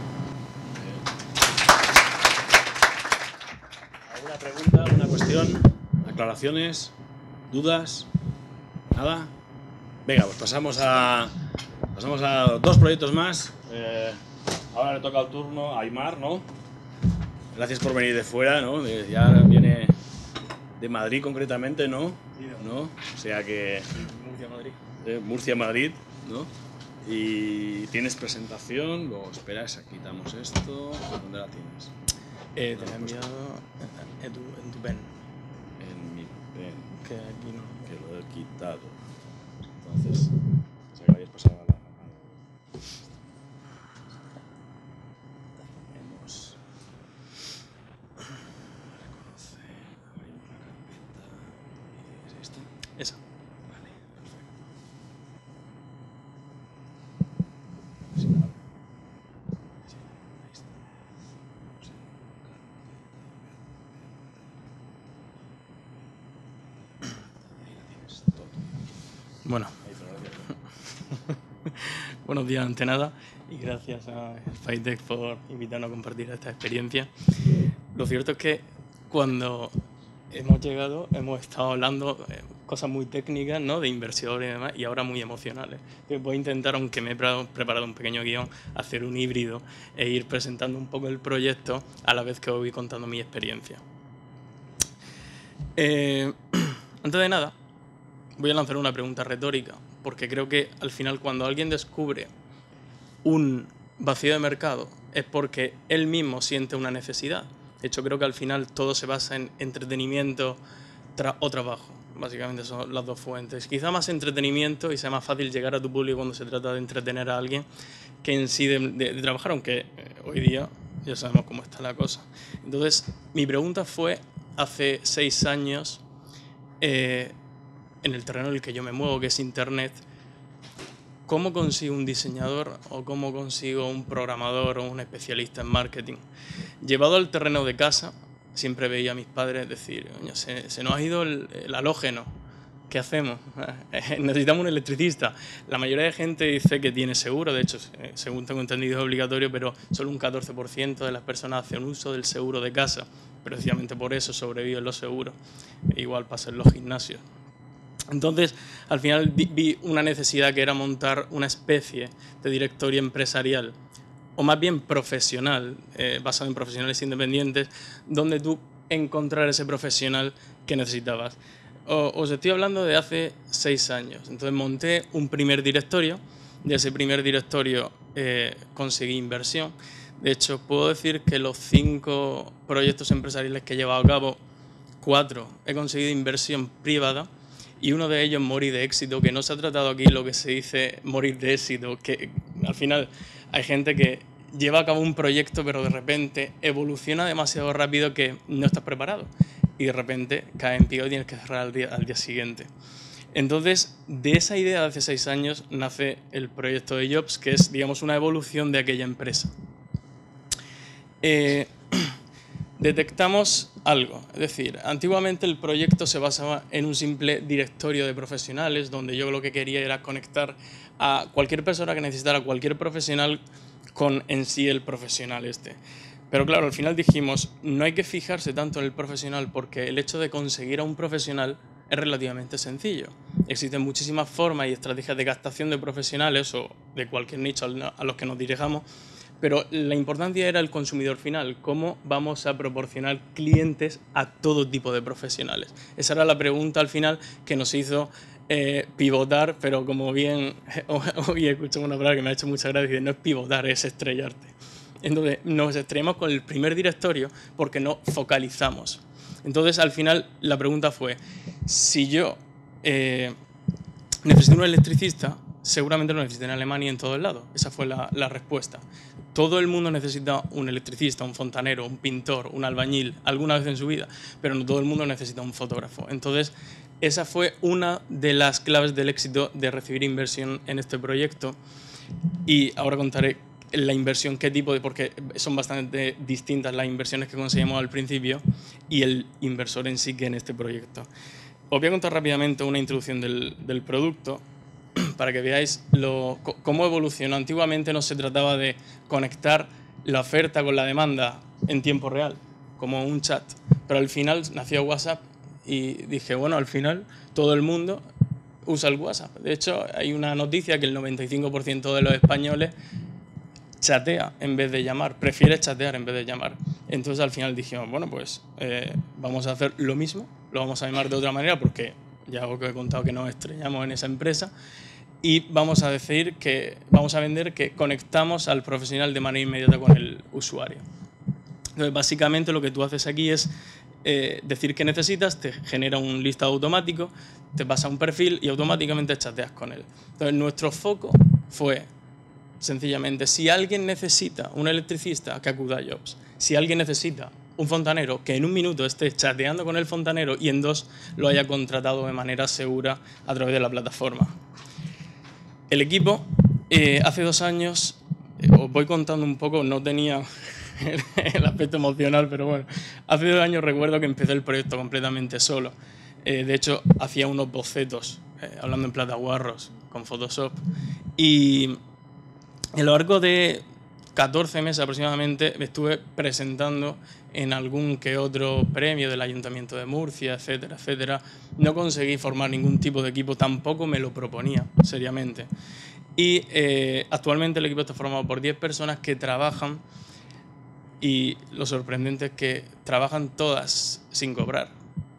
¿Alguna pregunta, alguna cuestión, aclaraciones, dudas? ¿Nada? Venga, pues pasamos a 2 proyectos más. Ahora le toca el turno a Aimar, ¿no? Gracias por venir de fuera, ¿no? Ya viene de Madrid concretamente, ¿no? ¿No? O sea que... Murcia-Madrid. Murcia-Madrid, ¿no? Y tienes presentación, luego esperas, quitamos esto. ¿Dónde la tienes? Te la he enviado en tu pen. En mi pen. Que aquí no. Que lo he quitado. Entonces, se que habéis pasado a la... Esa. Vale, perfecto. Si no, sí, ahí está. Sí, ahí la tienes, todo. Bueno. Buenos días, ante nada, y gracias a Spytech por invitarnos a compartir esta experiencia. Lo cierto es que cuando hemos llegado, hemos estado hablando cosas muy técnicas, ¿no? De inversión y demás, y ahora muy emocionales. Entonces voy a intentar, aunque me he preparado un pequeño guión, hacer un híbrido e ir presentando un poco el proyecto a la vez que voy contando mi experiencia. Antes de nada, voy a lanzar una pregunta retórica, porque creo que al final cuando alguien descubre un vacío de mercado es porque él mismo siente una necesidad. De hecho, creo que al final todo se basa en entretenimiento o trabajo. Básicamente son las dos fuentes. Quizá más entretenimiento y sea más fácil llegar a tu público cuando se trata de entretener a alguien que en sí de trabajar, aunque hoy día ya sabemos cómo está la cosa. Entonces, mi pregunta fue hace 6 años, en el terreno en el que yo me muevo, que es Internet, ¿cómo consigo un diseñador o cómo consigo un programador o un especialista en marketing? Llevado al terreno de casa, siempre veía a mis padres decir, se nos ha ido el halógeno, ¿qué hacemos? Necesitamos un electricista. La mayoría de gente dice que tiene seguro, de hecho, según tengo entendido es obligatorio, pero solo un 14% de las personas hacen uso del seguro de casa. Precisamente por eso sobreviven los seguros. Igual pasa en los gimnasios. Entonces, al final vi una necesidad que era montar una especie de directorio empresarial, o más bien profesional, basado en profesionales independientes, donde tú encontrar ese profesional que necesitabas. Os estoy hablando de hace 6 años. Entonces monté un primer directorio. De ese primer directorio conseguí inversión. De hecho, puedo decir que los 5 proyectos empresariales que he llevado a cabo, 4 he conseguido inversión privada y uno de ellos morir de éxito, que no se ha tratado aquí lo que se dice morir de éxito, que al final hay gente que lleva a cabo un proyecto pero de repente evoluciona demasiado rápido que no estás preparado y de repente cae en picado y tienes que cerrar al día siguiente. Entonces, de esa idea de hace 6 años nace el proyecto de Jobs, que es, digamos, una evolución de aquella empresa. Detectamos algo, es decir, antiguamente el proyecto se basaba en un simple directorio de profesionales, donde yo lo que quería era conectar a cualquier persona que necesitara cualquier profesional con en sí el profesional este. Pero claro, al final dijimos, no hay que fijarse tanto en el profesional porque el hecho de conseguir a un profesional es relativamente sencillo. Existen muchísimas formas y estrategias de captación de profesionales o de cualquier nicho a los que nos dirijamos, pero la importancia era el consumidor final, cómo vamos a proporcionar clientes a todo tipo de profesionales. Esa era la pregunta al final que nos hizo pivotar, pero como bien hoy he escuchado una palabra que me ha hecho mucha gracia, no es pivotar, es estrellarte. Entonces nos estrellamos con el primer directorio porque no focalizamos. Entonces al final la pregunta fue, si yo necesito un electricista, seguramente lo necesito en Alemania y en todos lados. Esa fue la respuesta. Todo el mundo necesita un electricista, un fontanero, un pintor, un albañil, alguna vez en su vida, pero no todo el mundo necesita un fotógrafo. Entonces, esa fue una de las claves del éxito de recibir inversión en este proyecto. Y ahora contaré la inversión, qué tipo de, porque son bastante distintas las inversiones que conseguimos al principio y el inversor en sí que en este proyecto. Os voy a contar rápidamente una introducción del producto para que veáis cómo evolucionó. Antiguamente no se trataba de conectar la oferta con la demanda en tiempo real, como un chat, pero al final nació WhatsApp y dije, bueno, al final todo el mundo usa el WhatsApp. De hecho, hay una noticia que el 95% de los españoles chatea en vez de llamar, prefiere chatear en vez de llamar. Entonces al final dijimos, bueno, pues vamos a hacer lo mismo, lo vamos a llamar de otra manera porque ya os he contado que nos estrellamos en esa empresa y vamos a decir que vamos a vender que conectamos al profesional de manera inmediata con el usuario. Entonces básicamente lo que tú haces aquí es decir qué necesitas, te genera un listado automático, te pasa un perfil y automáticamente chateas con él. Entonces nuestro foco fue sencillamente, si alguien necesita un electricista, que acuda a Jobs. Si alguien necesita un fontanero, que en un minuto esté chateando con el fontanero y en 2 lo haya contratado de manera segura a través de la plataforma. El equipo, hace 2 años, os voy contando un poco, no tenía el aspecto emocional, pero bueno, hace 2 años recuerdo que empecé el proyecto completamente solo. De hecho, hacía unos bocetos, hablando en plataguarros, con Photoshop, y a lo largo de 14 meses aproximadamente me estuve presentando en algún que otro premio del Ayuntamiento de Murcia, etcétera, etcétera. No conseguí formar ningún tipo de equipo, tampoco me lo proponía seriamente. Y actualmente el equipo está formado por 10 personas que trabajan y lo sorprendente es que trabajan todas sin cobrar.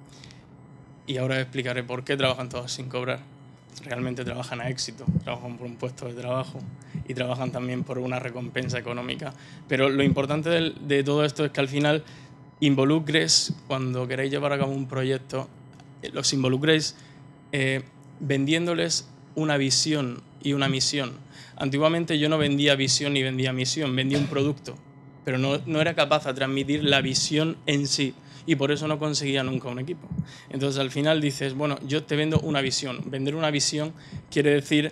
Y ahora explicaré por qué trabajan todas sin cobrar. Realmente trabajan a éxito, trabajan por un puesto de trabajo y trabajan también por una recompensa económica. Pero lo importante de todo esto es que al final involucres, cuando queréis llevar a cabo un proyecto, los involucréis vendiéndoles una visión y una misión. Antiguamente yo no vendía visión ni vendía misión, vendía un producto, pero no era capaz de transmitir la visión en sí. Y por eso no conseguía nunca un equipo. Entonces al final dices, bueno, yo te vendo una visión. Vender una visión quiere decir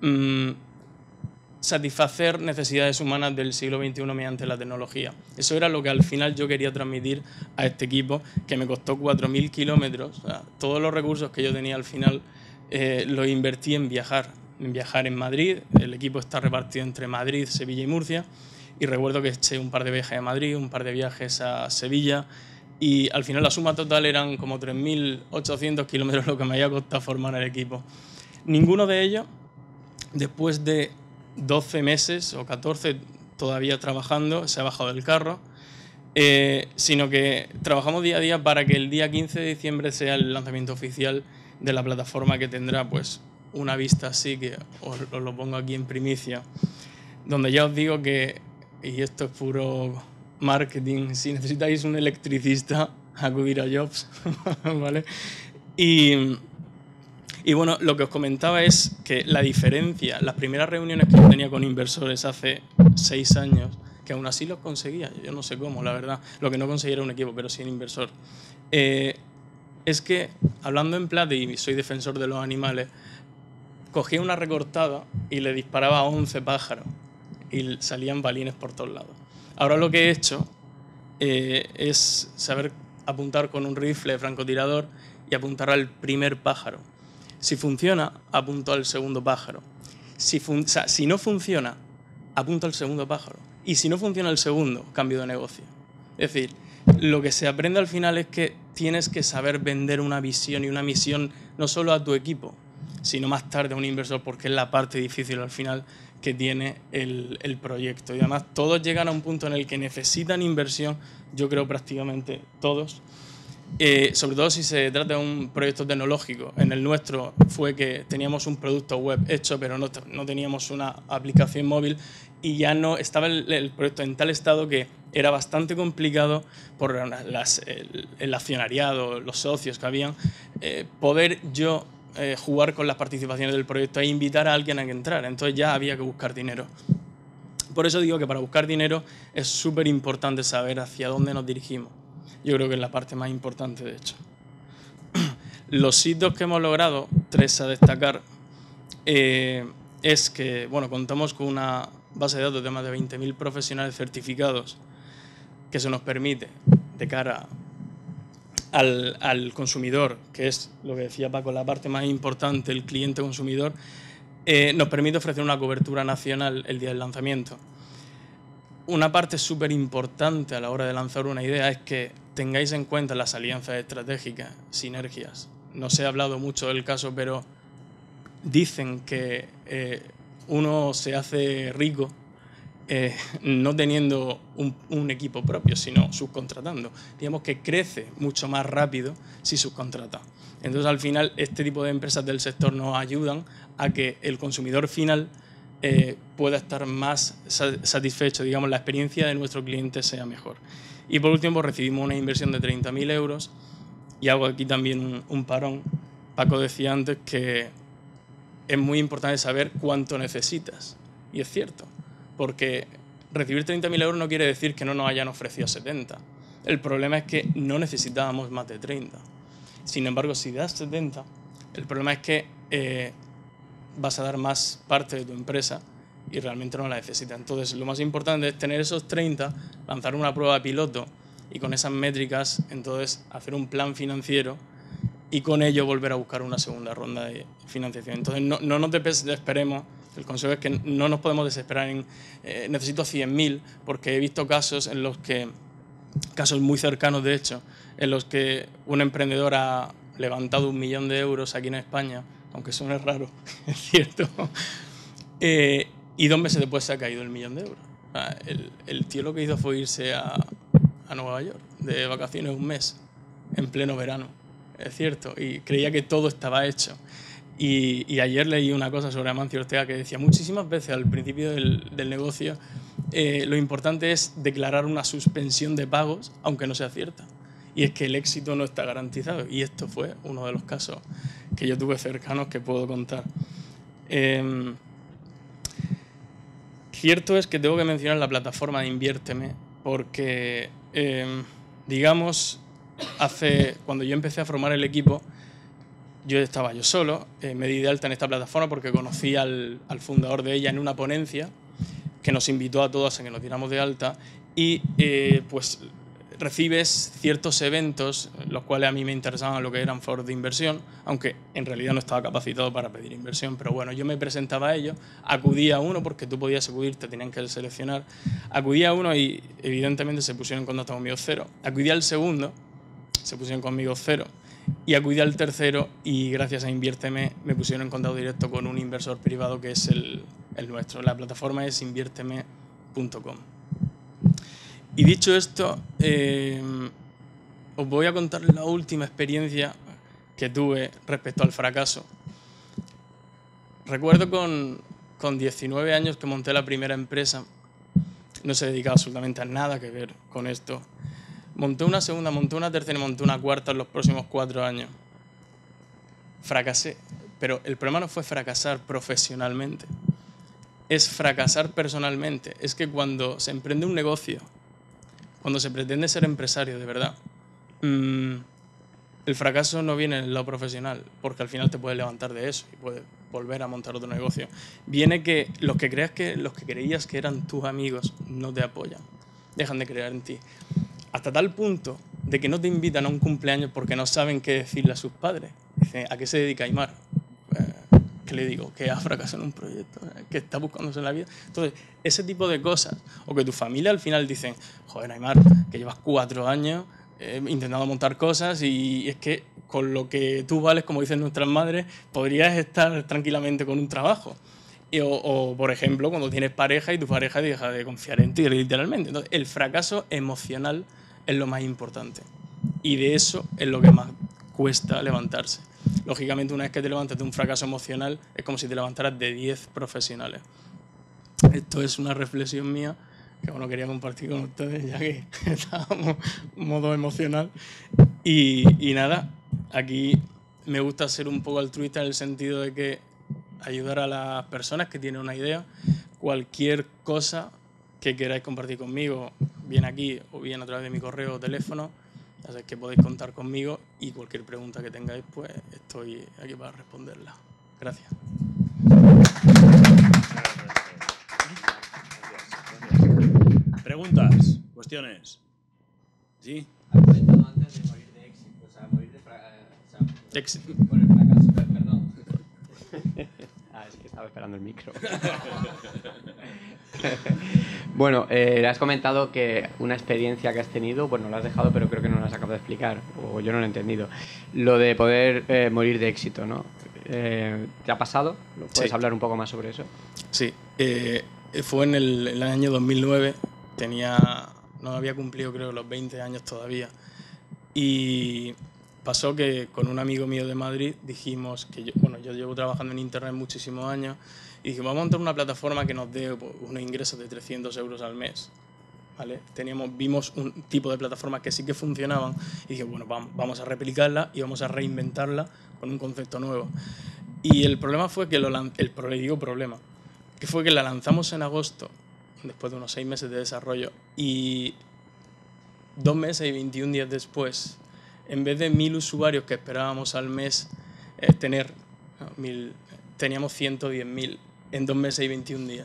satisfacer necesidades humanas del siglo XXI mediante la tecnología. Eso era lo que al final yo quería transmitir a este equipo, que me costó 4.000 kilómetros. O sea, todos los recursos que yo tenía al final los invertí en viajar en Madrid. El equipo está repartido entre Madrid, Sevilla y Murcia. Y recuerdo que eché un par de viajes a Madrid, un par de viajes a Sevilla. y al final la suma total eran como 3.800 kilómetros lo que me había costado formar el equipo. Ninguno de ellos, después de 12 meses o 14 todavía trabajando, se ha bajado del carro, sino que trabajamos día a día para que el día 15 de diciembre sea el lanzamiento oficial de la plataforma, que tendrá pues una vista así, que os lo pongo aquí en primicia, donde ya os digo que, y esto es puro marketing, si necesitáis un electricista, acudir a Jobs, ¿vale? Y bueno, lo que os comentaba es que la diferencia, las primeras reuniones que yo tenía con inversores hace 6 años, que aún así los conseguía, yo no sé cómo, la verdad, lo que no conseguía era un equipo, pero sí un inversor, es que, hablando en plata, y soy defensor de los animales, cogía una recortada y le disparaba a 11 pájaros y salían balines por todos lados. Ahora lo que he hecho es saber apuntar con un rifle de francotirador y apuntar al primer pájaro. Si funciona, apunto al segundo pájaro. Si no funciona, apunto al segundo pájaro. Y si no funciona el segundo, cambio de negocio. Es decir, lo que se aprende al final es que tienes que saber vender una visión y una misión no solo a tu equipo, sino más tarde a un inversor, porque es la parte difícil al final que tiene el proyecto. Y además todos llegan a un punto en el que necesitan inversión, yo creo prácticamente todos, sobre todo si se trata de un proyecto tecnológico. En el nuestro fue que teníamos un producto web hecho, pero no teníamos una aplicación móvil, y ya no estaba el proyecto en tal estado que era bastante complicado por el accionariado, los socios que habían, poder yo jugar con las participaciones del proyecto e invitar a alguien a que entrara. Entonces ya había que buscar dinero. Por eso digo que para buscar dinero es súper importante saber hacia dónde nos dirigimos. Yo creo que es la parte más importante, de hecho. Los hitos que hemos logrado, 3 a destacar, es que bueno, contamos con una base de datos de más de 20.000 profesionales certificados, que eso nos permite, de cara al consumidor, que es lo que decía Paco, la parte más importante, el cliente consumidor, nos permite ofrecer una cobertura nacional el día del lanzamiento. Una parte súper importante a la hora de lanzar una idea es que tengáis en cuenta las alianzas estratégicas, sinergias. No se ha hablado mucho del caso, pero dicen que uno se hace rico no teniendo un equipo propio, sino subcontratando. Digamos que crece mucho más rápido si subcontrata. Entonces, al final, este tipo de empresas del sector nos ayudan a que el consumidor final pueda estar más satisfecho, digamos, la experiencia de nuestro cliente sea mejor. Y por último, recibimos una inversión de 30.000 euros, y hago aquí también un parón. Paco decía antes que es muy importante saber cuánto necesitas, y es cierto, porque recibir 30.000 euros no quiere decir que no nos hayan ofrecido 70. El problema es que no necesitábamos más de 30. Sin embargo, si das 70, el problema es que vas a dar más parte de tu empresa y realmente no la necesitas. Entonces, lo más importante es tener esos 30, lanzar una prueba piloto y con esas métricas, entonces, hacer un plan financiero y con ello volver a buscar una segunda ronda de financiación. Entonces, no nos desesperemos. El consejo es que no nos podemos desesperar en necesito 100.000, porque he visto casos en los que, casos muy cercanos de hecho, en los que un emprendedor ha levantado 1 millón de euros aquí en España, aunque suene raro, es cierto, y 2 meses después se ha caído el 1 millón de euros. El tío lo que hizo fue irse a Nueva York de vacaciones 1 mes, en pleno verano, es cierto, y creía que todo estaba hecho. Y ayer leí una cosa sobre Amancio Ortega que decía muchísimas veces al principio del negocio, lo importante es declarar una suspensión de pagos, aunque no sea cierta. Y es que el éxito no está garantizado. Y esto fue uno de los casos que yo tuve cercanos que puedo contar. Cierto es que tengo que mencionar la plataforma de Inviérteme, porque, digamos, cuando yo empecé a formar el equipo, yo estaba yo solo, me di de alta en esta plataforma porque conocí al fundador de ella en una ponencia que nos invitó a todos a que nos diéramos de alta, y pues recibes ciertos eventos, los cuales a mí me interesaban lo que eran foros de inversión, aunque en realidad no estaba capacitado para pedir inversión, pero bueno, yo me presentaba a ellos, acudía a uno, porque tú podías acudir, te tenían que seleccionar, acudía a uno y evidentemente se pusieron en contacto conmigo 0, acudía al segundo se pusieron conmigo 0. Y acudí al tercero y gracias a Inviérteme me pusieron en contacto directo con un inversor privado que es el nuestro. La plataforma es inviérteme.com. Y dicho esto, os voy a contar la última experiencia que tuve respecto al fracaso. Recuerdo con 19 años que monté la primera empresa. No se dedicaba absolutamente a nada que ver con esto. Monté una segunda, monté una tercera y monté una cuarta en los próximos 4 años. Fracasé, pero el problema no fue fracasar profesionalmente, es fracasar personalmente. Es que cuando se emprende un negocio, cuando se pretende ser empresario de verdad, el fracaso no viene en lo profesional, porque al final te puedes levantar de eso y puedes volver a montar otro negocio. Viene que los que creías que eran tus amigos no te apoyan, dejan de creer en ti. Hasta tal punto de que no te invitan a un cumpleaños porque no saben qué decirle a sus padres. Dicen, ¿a qué se dedica Aimar? ¿Qué le digo? Que ha fracasado en un proyecto, que está buscándose en la vida. Entonces, ese tipo de cosas, o que tu familia al final dicen, joder, Aimar, que llevas 4 años intentando montar cosas y es que con lo que tú vales, como dicen nuestras madres, podrías estar tranquilamente con un trabajo. O, por ejemplo, cuando tienes pareja y tu pareja deja de confiar en ti, literalmente. Entonces, el fracaso emocional es lo más importante. Y de eso es lo que más cuesta levantarse. Lógicamente, una vez que te levantas de un fracaso emocional, es como si te levantaras de 10 profesionales. Esto es una reflexión mía que bueno, quería compartir con ustedes, ya que estábamos en modo emocional. Y nada, aquí me gusta ser un poco altruista en el sentido de que ayudar a las personas que tienen una idea. Cualquier cosa que queráis compartir conmigo, bien aquí o bien a través de mi correo o teléfono, ya sabéis que podéis contar conmigo y cualquier pregunta que tengáis, pues estoy aquí para responderla. Gracias. Preguntas, cuestiones. ¿Sí? Has comentado antes de morir de éxito, o sea, morir de Éxito. por el fracaso, perdón. Es que estaba esperando el micro. Bueno, has comentado que una experiencia que has tenido, bueno, lo has dejado, pero creo que no lo has acabado de explicar, o yo no lo he entendido. Lo de poder morir de éxito, ¿no? ¿Te ha pasado? ¿Puedes Sí. hablar un poco más sobre eso? Sí, fue en el año 2009, no había cumplido creo los 20 años todavía, y pasó que con un amigo mío de Madrid dijimos que yo llevo trabajando en internet muchísimos años y dije, vamos a montar una plataforma que nos dé unos ingresos de 300 euros al mes. ¿Vale? Vimos un tipo de plataformas que sí que funcionaban y dije, bueno, vamos a replicarla y vamos a reinventarla con un concepto nuevo. Y el problema fue que que fue que la lanzamos en agosto, después de unos 6 meses de desarrollo, y 2 meses y 21 días después, en vez de 1000 usuarios que esperábamos al mes tener, teníamos 110.000 en 2 meses y 21 días.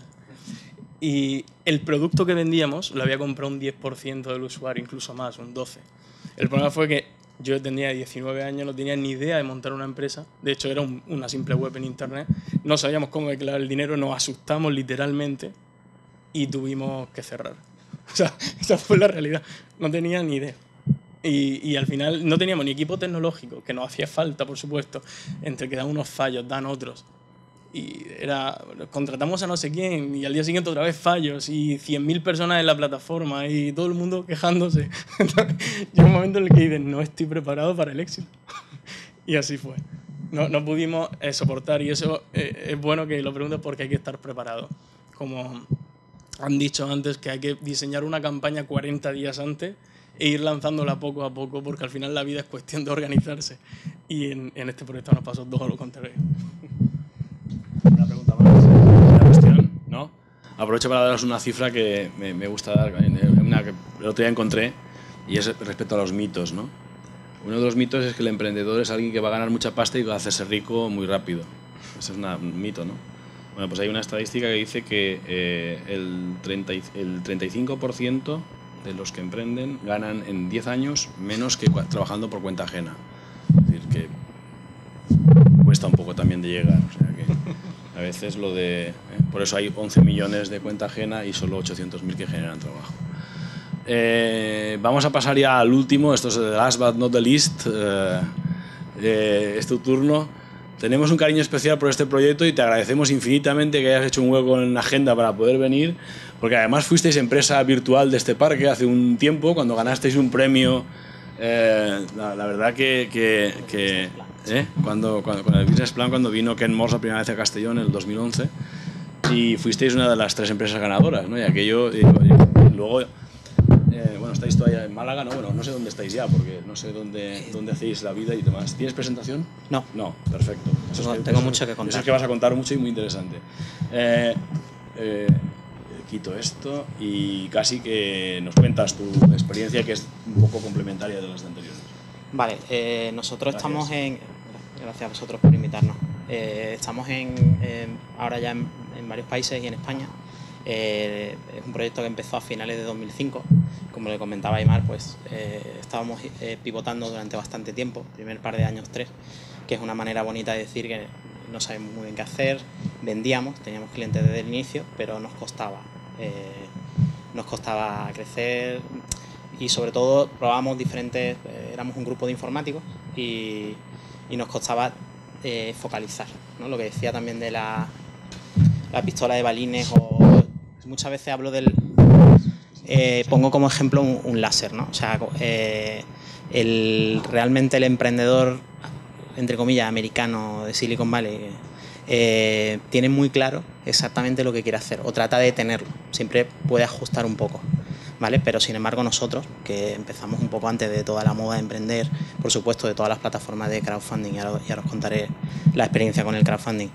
Y el producto que vendíamos lo había comprado un 10% del usuario, incluso más, un 12%. El problema fue que yo tenía 19 años, no tenía ni idea de montar una empresa. De hecho, era una simple web en internet. No sabíamos cómo declarar el dinero, nos asustamos literalmente y tuvimos que cerrar. O sea, esa fue la realidad. No tenía ni idea. Y al final no teníamos ni equipo tecnológico, que nos hacía falta, por supuesto. Entre que dan unos fallos, dan otros. Y contratamos a no sé quién y al día siguiente otra vez fallos y 100.000 personas en la plataforma y todo el mundo quejándose. Llega un momento en el que dices, no estoy preparado para el éxito. Y así fue. No pudimos soportar, y eso es bueno que lo preguntes porque hay que estar preparado. Como han dicho antes, que hay que diseñar una campaña 40 días antes e ir lanzándola poco a poco, porque al final la vida es cuestión de organizarse. Y en este proyecto nos pasó todo lo contrario. Una pregunta más. ¿Una cuestión? ¿No? Aprovecho para daros una cifra que me gusta dar, una que el otro día encontré, y es respecto a los mitos, ¿no? Uno de los mitos es que el emprendedor es alguien que va a ganar mucha pasta y va a hacerse rico muy rápido. Ese es un mito, ¿no? Bueno, pues hay una estadística que dice que el 35% de los que emprenden ganan en 10 años menos que trabajando por cuenta ajena. Es decir, que cuesta un poco también de llegar. O sea que a veces por eso hay 11 millones de cuenta ajena y solo 800.000 que generan trabajo. Vamos a pasar ya al último, esto es the last but not the least, es tu turno. Tenemos un cariño especial por este proyecto y te agradecemos infinitamente que hayas hecho un hueco en la agenda para poder venir, porque además fuisteis empresa virtual de este parque hace un tiempo, cuando ganasteis un premio. La verdad que cuando con el Business Plan, cuando vino Ken Morse la primera vez a Castellón en el 2011, y fuisteis una de las 3 empresas ganadoras, ¿no? Y aquello, luego, bueno, estáis todavía en Málaga, ¿no? Bueno, no sé dónde estáis ya, porque no sé dónde hacéis la vida y demás. ¿Tienes presentación? No. No, perfecto. Tengo mucho que contar. Eso es que vas a contar mucho y muy interesante. Quito esto y casi que nos cuentas tu experiencia, que es un poco complementaria de las anteriores. Vale, nosotros Gracias. estamos en... Gracias a vosotros por invitarnos. Estamos ahora ya en varios países y en España. Es un proyecto que empezó a finales de 2005. Como le comentaba Aimar, pues estábamos pivotando durante bastante tiempo, primer par de años, 3, que es una manera bonita de decir que no sabemos muy bien qué hacer. Vendíamos, teníamos clientes desde el inicio, pero nos costaba crecer y sobre todo probábamos diferentes, éramos un grupo de informáticos y nos costaba focalizar, ¿no? Lo que decía también de la pistola de balines, o muchas veces hablo del... pongo como ejemplo un láser, ¿no? O sea, realmente el emprendedor, entre comillas, americano de Silicon Valley, tiene muy claro exactamente lo que quiere hacer, o trata de tenerlo, siempre puede ajustar un poco, ¿vale? Pero sin embargo nosotros, que empezamos un poco antes de toda la moda de emprender, por supuesto de todas las plataformas de crowdfunding, y ahora os contaré la experiencia con el crowdfunding,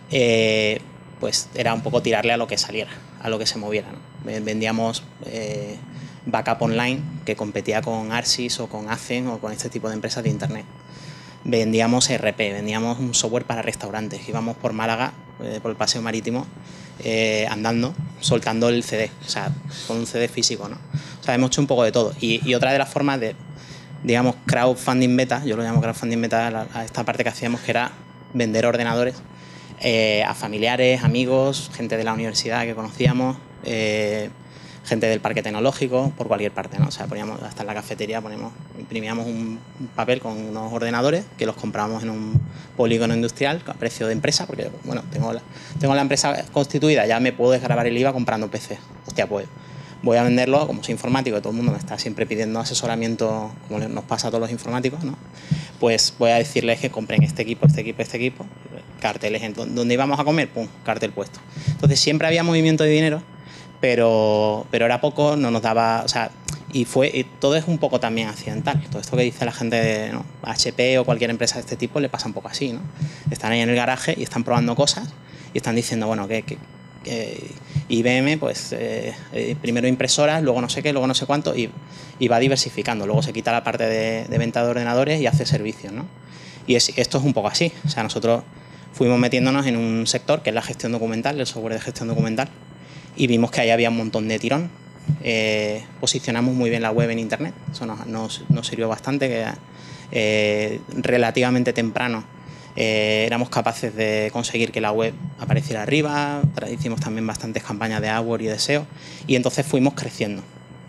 pues era un poco tirarle a lo que saliera, a lo que se moviera, ¿no? Vendíamos backup online, que competía con Arsys o con Azen o con este tipo de empresas de internet. Vendíamos ERP, vendíamos un software para restaurantes, íbamos por Málaga, por el paseo marítimo, andando, soltando el CD, o sea, con un CD físico, ¿no? O sea, hemos hecho un poco de todo. Y otra de las formas de, digamos, crowdfunding beta, yo lo llamo crowdfunding beta, a esta parte que hacíamos, que era vender ordenadores a familiares, amigos, gente de la universidad que conocíamos, gente del parque tecnológico, por cualquier parte, ¿no? O sea, poníamos hasta en la cafetería, imprimíamos un papel con unos ordenadores que los comprábamos en un polígono industrial a precio de empresa, porque, bueno, tengo la empresa constituida, ya me puedo desgravar el IVA comprando PC. Hostia, pues voy a venderlo, como soy informático, todo el mundo me está siempre pidiendo asesoramiento, como nos pasa a todos los informáticos, ¿no? Pues voy a decirles que compren este equipo, carteles, donde íbamos a comer, pum, cartel puesto. Entonces siempre había movimiento de dinero, pero era poco, no nos daba, o sea, y todo es un poco también accidental. Todo esto que dice la gente de, ¿no? HP o cualquier empresa de este tipo le pasa un poco así, ¿no? Están ahí en el garaje y están probando cosas y están diciendo, bueno, que IBM, pues primero impresoras, luego no sé qué, luego no sé cuánto, y va diversificando. Luego se quita la parte de venta de ordenadores y hace servicios, ¿no? Y esto es un poco así. O sea, nosotros fuimos metiéndonos en un sector que es la gestión documental, el software de gestión documental, y vimos que ahí había un montón de tirón. Posicionamos muy bien la web en internet, eso nos sirvió bastante, que relativamente temprano éramos capaces de conseguir que la web apareciera arriba, hicimos también bastantes campañas de AdWords y de SEO, y entonces fuimos creciendo.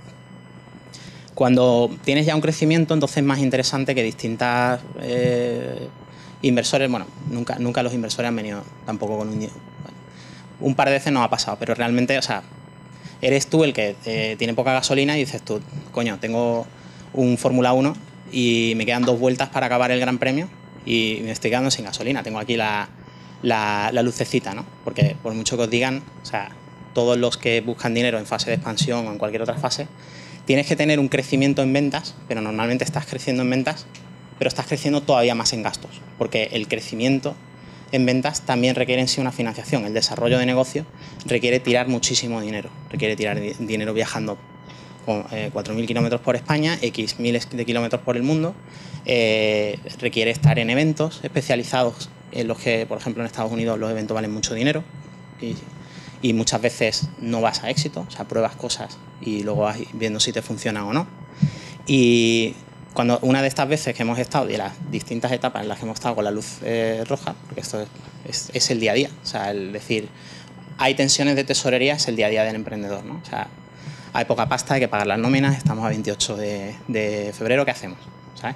Cuando tienes ya un crecimiento, entonces es más interesante que distintas inversores, bueno, nunca los inversores han venido tampoco con un par de veces nos ha pasado, pero realmente, o sea, eres tú el que tiene poca gasolina y dices tú, coño, tengo un Fórmula 1 y me quedan 2 vueltas para acabar el Gran Premio y me estoy quedando sin gasolina, tengo aquí la lucecita, ¿no? Porque por mucho que os digan, o sea, todos los que buscan dinero en fase de expansión o en cualquier otra fase, tienes que tener un crecimiento en ventas, pero normalmente estás creciendo en ventas, pero estás creciendo todavía más en gastos, porque el crecimiento en ventas también requiere en sí una financiación. El desarrollo de negocio requiere tirar muchísimo dinero, requiere tirar dinero viajando con 4.000 kilómetros por España, X miles de kilómetros por el mundo, requiere estar en eventos especializados en los que, por ejemplo, en Estados Unidos los eventos valen mucho dinero y muchas veces no vas a éxito, o sea, pruebas cosas y luego vas viendo si te funcionan o no. Y cuando una de estas veces que hemos estado, de las distintas etapas en las que hemos estado con la luz roja, porque esto es el día a día, o sea, el decir, hay tensiones de tesorería, es el día a día del emprendedor, ¿no? O sea, hay poca pasta, hay que pagar las nóminas, estamos a 28 de febrero, ¿qué hacemos? ¿Sabes?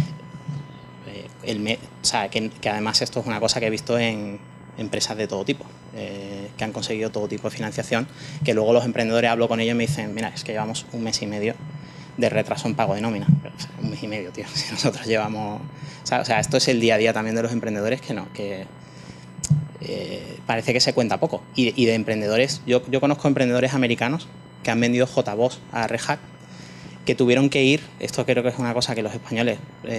O sea, que además esto es una cosa que he visto en empresas de todo tipo, que han conseguido todo tipo de financiación, que luego los emprendedores, hablo con ellos y me dicen, mira, es que llevamos 1 mes y medio de retraso en pago de nómina. Pero, o sea, 1 mes y medio, tío, si nosotros llevamos... O sea, esto es el día a día también de los emprendedores, que parece que se cuenta poco. Y de emprendedores, yo conozco emprendedores americanos que han vendido JBoss a Red Hat, que tuvieron que ir, esto creo que es una cosa que los españoles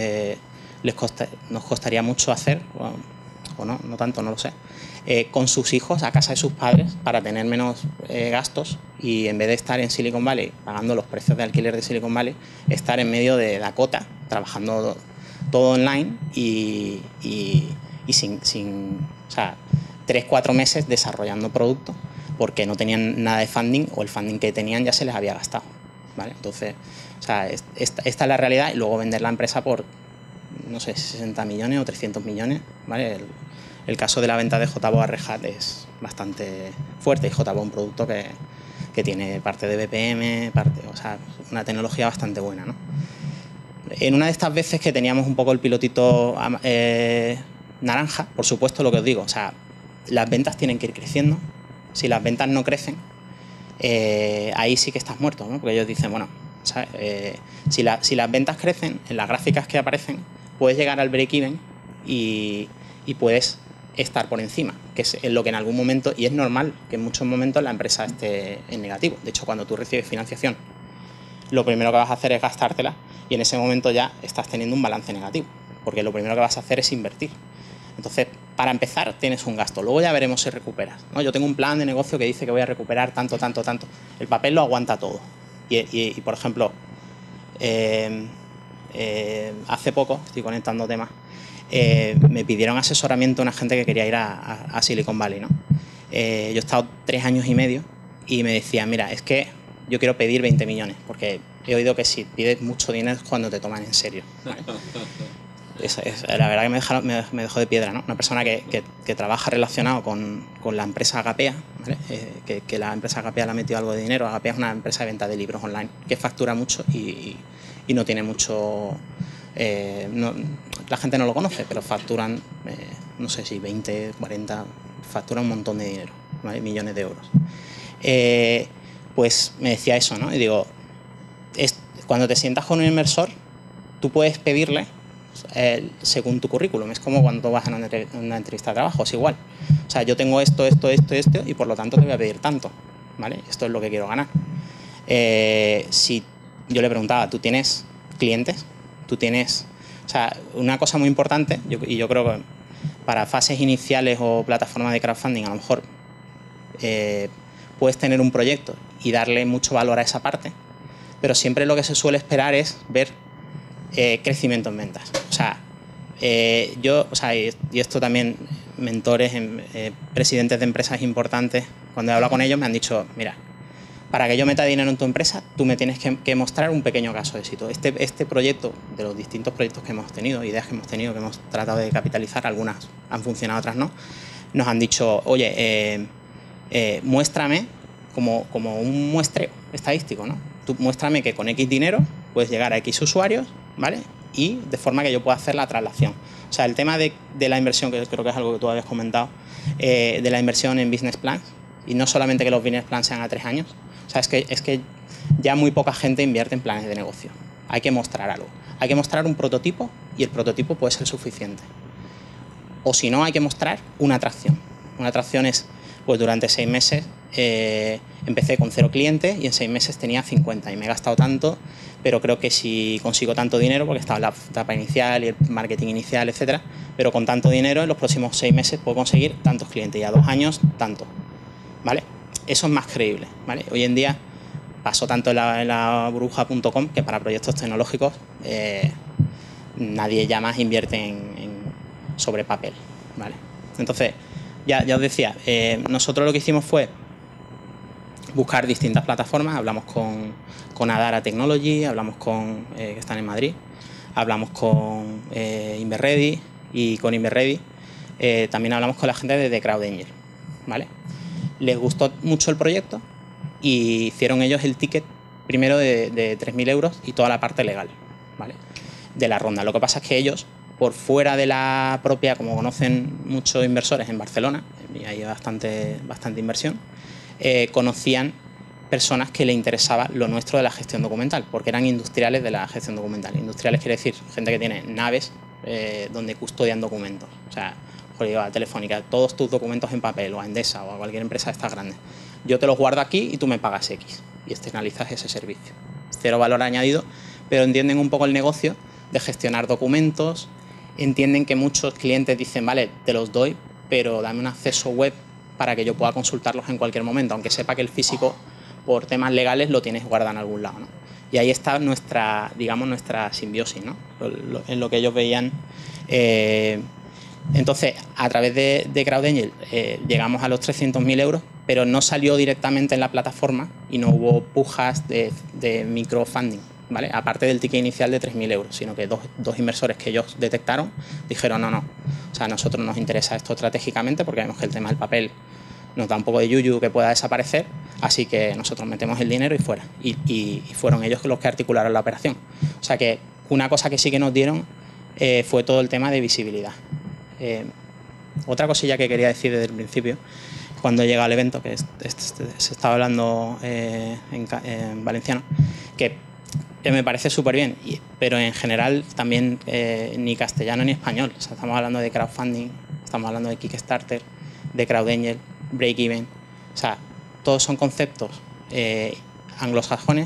nos costaría mucho hacer, o no tanto, no lo sé, con sus hijos a casa de sus padres para tener menos gastos, y en vez de estar en Silicon Valley pagando los precios de alquiler de Silicon Valley, estar en medio de Dakota trabajando todo online y sin o sea, 3-4 meses desarrollando producto porque no tenían nada de funding, o el funding que tenían ya se les había gastado, ¿vale? Entonces, o sea, esta es la realidad, y luego vender la empresa por, no sé, 60 millones o 300 millones, ¿vale? El caso de la venta de JBoss a Red Hat es bastante fuerte, y JBoss es un producto que tiene parte de BPM, o sea, una tecnología bastante buena, ¿no? En una de estas veces que teníamos un poco el pilotito naranja, por supuesto, lo que os digo, o sea, las ventas tienen que ir creciendo. Si las ventas no crecen, ahí sí que estás muerto, ¿no? Porque ellos dicen, bueno, ¿sabes? Si las ventas crecen, en las gráficas que aparecen, puedes llegar al break-even y puedes estar por encima, que es lo que en algún momento, y es normal que en muchos momentos la empresa esté en negativo. De hecho, cuando tú recibes financiación, lo primero que vas a hacer es gastártela, y en ese momento ya estás teniendo un balance negativo, porque lo primero que vas a hacer es invertir. Entonces, para empezar, tienes un gasto. Luego ya veremos si recuperas, ¿no? Yo tengo un plan de negocio que dice que voy a recuperar tanto. El papel lo aguanta todo. Y por ejemplo, hace poco, estoy conectando temas, me pidieron asesoramiento una gente que quería ir a Silicon Valley, ¿no? Yo he estado 3 años y medio y me decían, mira, es que yo quiero pedir 20 millones, porque he oído que si pides mucho dinero es cuando te toman en serio, ¿vale? La verdad que me dejó de piedra, ¿no? Una persona que trabaja relacionado con la empresa Agapea, ¿vale? Que la empresa Agapea le ha metido algo de dinero. Agapea es una empresa de venta de libros online que factura mucho y no tiene mucho... la gente no lo conoce, pero facturan, no sé si 20, 40, facturan un montón de dinero, ¿vale? Millones de euros. Pues me decía eso, ¿no? Y digo, cuando te sientas con un inversor, tú puedes pedirle según tu currículum. Es como cuando vas a una entrevista de trabajo, es igual. O sea, yo tengo esto, y por lo tanto te voy a pedir tanto, ¿vale? Esto es lo que quiero ganar. Si yo le preguntaba, ¿tú tienes clientes? ¿Tú tienes...? O sea, una cosa muy importante, y yo creo que para fases iniciales o plataformas de crowdfunding, a lo mejor puedes tener un proyecto y darle mucho valor a esa parte, pero siempre lo que se suele esperar es ver crecimiento en ventas. O sea, y esto también, mentores, presidentes de empresas importantes, cuando he hablado con ellos me han dicho, mira, para que yo meta dinero en tu empresa, tú me tienes que mostrar un pequeño caso de éxito. Este proyecto, de los distintos proyectos que hemos tenido, ideas que hemos tenido, que hemos tratado de capitalizar, algunas han funcionado, otras no, nos han dicho, oye, muéstrame como un muestreo estadístico, ¿no? Tú muéstrame que con X dinero puedes llegar a X usuarios, ¿vale? Y de forma que yo pueda hacer la traslación. O sea, el tema de la inversión, que creo que es algo que tú habías comentado, de la inversión en business plans, y no solamente que los business plans sean a 3 años. O sea, es que ya muy poca gente invierte en planes de negocio. Hay que mostrar algo. Hay que mostrar un prototipo, y el prototipo puede ser suficiente. O si no, hay que mostrar una atracción. Una atracción es, pues durante 6 meses empecé con 0 clientes y en 6 meses tenía 50 y me he gastado tanto, pero creo que si consigo tanto dinero, porque estaba en la etapa inicial y el marketing inicial, etcétera, pero con tanto dinero en los próximos 6 meses puedo conseguir tantos clientes y a 2 años tanto, ¿vale? Eso es más creíble, ¿vale? Hoy en día pasó tanto en la burbuja.com que para proyectos tecnológicos nadie ya más invierte sobre papel, ¿vale? Entonces, ya os decía, nosotros lo que hicimos fue buscar distintas plataformas. Hablamos con Adara Technology, hablamos con que están en Madrid, hablamos con Inverready, y con Inverready también hablamos con la gente de The Crowd Angel, ¿vale? Les gustó mucho el proyecto y hicieron ellos el ticket primero de 3.000 euros y toda la parte legal, ¿vale?, de la ronda. Lo que pasa es que ellos, por fuera de la propia, como conocen muchos inversores en Barcelona, y hay bastante inversión, conocían personas que le interesaba lo nuestro de la gestión documental, porque eran industriales de la gestión documental. Industriales quiere decir gente que tiene naves donde custodian documentos. O sea, a Telefónica, todos tus documentos en papel, o a Endesa, o a cualquier empresa de estas grandes. Yo te los guardo aquí y tú me pagas X, y externalizas ese servicio. Cero valor añadido, pero entienden un poco el negocio de gestionar documentos, entienden que muchos clientes dicen, vale, te los doy, pero dame un acceso web para que yo pueda consultarlos en cualquier momento, aunque sepa que el físico, por temas legales, lo tienes guardado en algún lado, ¿no? Y ahí está nuestra, digamos, nuestra simbiosis, ¿no?, en lo que ellos veían. Entonces, a través de CrowdAngel llegamos a los 300.000 euros, pero no salió directamente en la plataforma y no hubo pujas de microfunding, ¿vale?, aparte del ticket inicial de 3.000 euros, sino que dos inversores que ellos detectaron dijeron no, o sea, a nosotros nos interesa esto estratégicamente porque vemos que el tema del papel nos da un poco de yuyu que pueda desaparecer, así que nosotros metemos el dinero y fuera. Y fueron ellos los que articularon la operación. O sea que una cosa que sí que nos dieron fue todo el tema de visibilidad. Otra cosilla que quería decir desde el principio, cuando llega al evento, que se estaba hablando en valenciano, que me parece súper bien, pero en general también ni castellano ni español. O sea, estamos hablando de crowdfunding, estamos hablando de Kickstarter, de CrowdAngel, break-even. O sea, todos son conceptos anglosajones.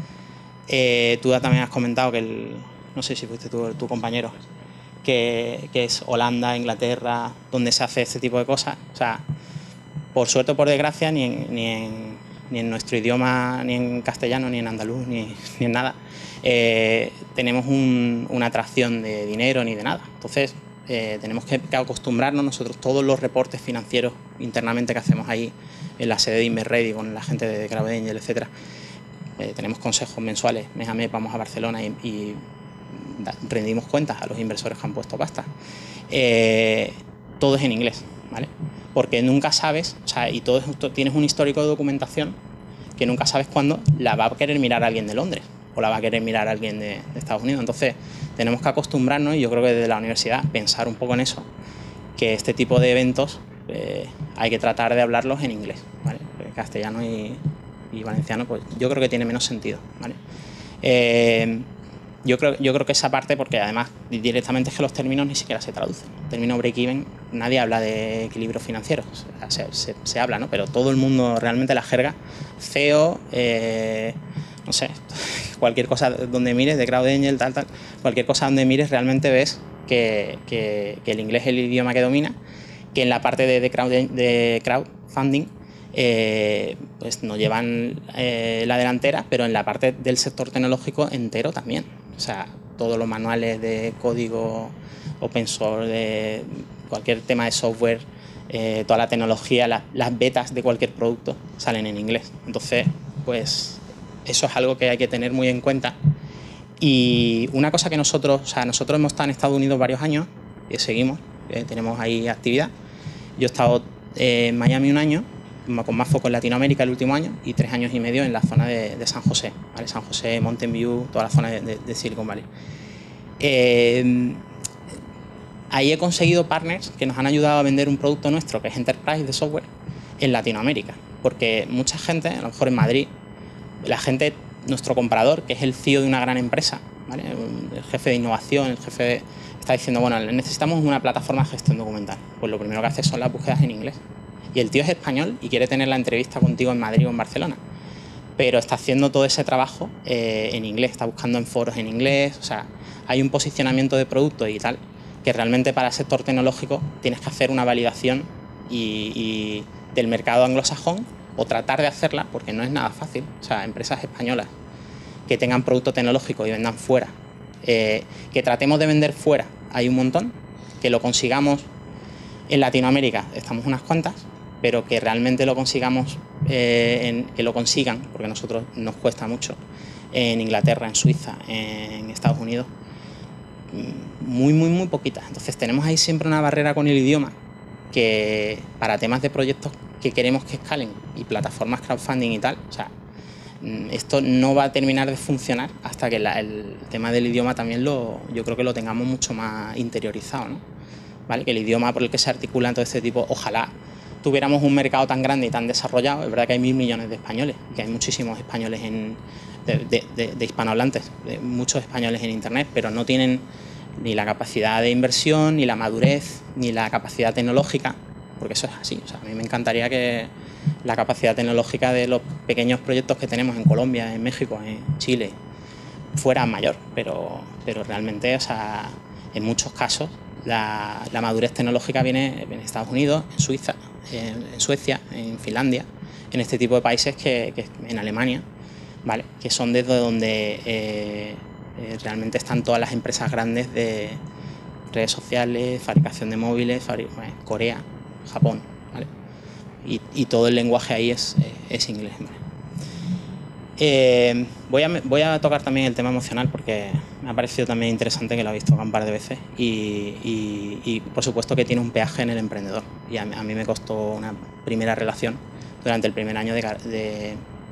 Tú también has comentado que no sé si fuiste tu compañero, que es Holanda, Inglaterra, donde se hace este tipo de cosas. O sea, por suerte o por desgracia, ni en nuestro idioma, ni en castellano, ni en andaluz, ni en nada, tenemos una atracción de dinero ni de nada. Entonces, tenemos que acostumbrarnos nosotros, todos los reportes financieros internamente que hacemos ahí en la sede de InvestReady con la gente de CrowdAngel, etcétera. Tenemos consejos mensuales, mes a mes vamos a Barcelona y rendimos cuentas a los inversores que han puesto pasta. Todo es en inglés, ¿vale? Porque nunca sabes, o sea, y todo esto, tienes un histórico de documentación que nunca sabes cuándo la va a querer mirar alguien de Londres o la va a querer mirar alguien de Estados Unidos. Entonces, tenemos que acostumbrarnos, y yo creo que desde la universidad pensar un poco en eso, que este tipo de eventos hay que tratar de hablarlos en inglés, ¿vale? Porque castellano y valenciano, pues yo creo que tiene menos sentido, ¿vale? Yo creo que esa parte, porque además directamente es que los términos ni siquiera se traducen. El término break-even, nadie habla de equilibrio financiero, o sea, se habla, ¿no? Pero todo el mundo, realmente la jerga, CEO, no sé, cualquier cosa donde mires, de CrowdAngel, tal, cualquier cosa donde mires realmente ves que el inglés es el idioma que domina, que en la parte de crowdfunding pues nos llevan la delantera, pero en la parte del sector tecnológico entero también. O sea, todos los manuales de código open source, de cualquier tema de software, toda la tecnología, las betas de cualquier producto salen en inglés. Entonces, pues eso es algo que hay que tener muy en cuenta. Y una cosa que nosotros hemos estado en Estados Unidos varios años, y seguimos, tenemos ahí actividad. Yo he estado en Miami un año, con más foco en Latinoamérica el último año, y 3 años y medio en la zona de San José, ¿vale? San José, Mountain View, toda la zona de Silicon Valley. Ahí he conseguido partners que nos han ayudado a vender un producto nuestro, que es Enterprise de software, en Latinoamérica. Porque mucha gente, a lo mejor en Madrid, la gente, nuestro comprador, que es el CEO de una gran empresa, ¿vale? El jefe de innovación, está diciendo, bueno, necesitamos una plataforma de gestión documental. Pues lo primero que hace son las búsquedas en inglés. Y el tío es español y quiere tener la entrevista contigo en Madrid o en Barcelona, pero está haciendo todo ese trabajo en inglés, está buscando en foros en inglés. O sea, hay un posicionamiento de producto y tal, que realmente para el sector tecnológico tienes que hacer una validación y del mercado anglosajón, o tratar de hacerla, porque no es nada fácil. O sea, empresas españolas que tengan producto tecnológico y vendan fuera, que tratemos de vender fuera, hay un montón, que lo consigamos en Latinoamérica, estamos unas cuantas, pero que realmente lo consigamos, que lo consigan, porque a nosotros nos cuesta mucho, en Inglaterra, en Suiza, en Estados Unidos, muy poquitas. Entonces tenemos ahí siempre una barrera con el idioma, que para temas de proyectos que queremos que escalen y plataformas crowdfunding y tal, o sea, esto no va a terminar de funcionar hasta que el tema del idioma también yo creo que lo tengamos mucho más interiorizado, ¿no? ¿Vale? Que el idioma por el que se articula todo este tipo, ojalá tuviéramos un mercado tan grande y tan desarrollado. Es verdad que hay 1.000 millones de españoles, que hay muchísimos españoles de hispanohablantes, muchos españoles en Internet, pero no tienen ni la capacidad de inversión, ni la madurez, ni la capacidad tecnológica, porque eso es así. O sea, a mí me encantaría que la capacidad tecnológica de los pequeños proyectos que tenemos en Colombia, en México, en Chile, fuera mayor, pero realmente, o sea, en muchos casos la madurez tecnológica viene en Estados Unidos, en Suiza, en Suecia, en Finlandia, en este tipo de países que en Alemania, ¿vale? Que son desde donde realmente están todas las empresas grandes de redes sociales, fabricación de móviles, Corea, Japón, ¿vale? Y todo el lenguaje ahí es inglés, ¿vale? Voy a tocar también el tema emocional porque me ha parecido también interesante, que lo habéis tocado un par de veces, y por supuesto que tiene un peaje en el emprendedor, y a mí me costó una primera relación durante el primer año de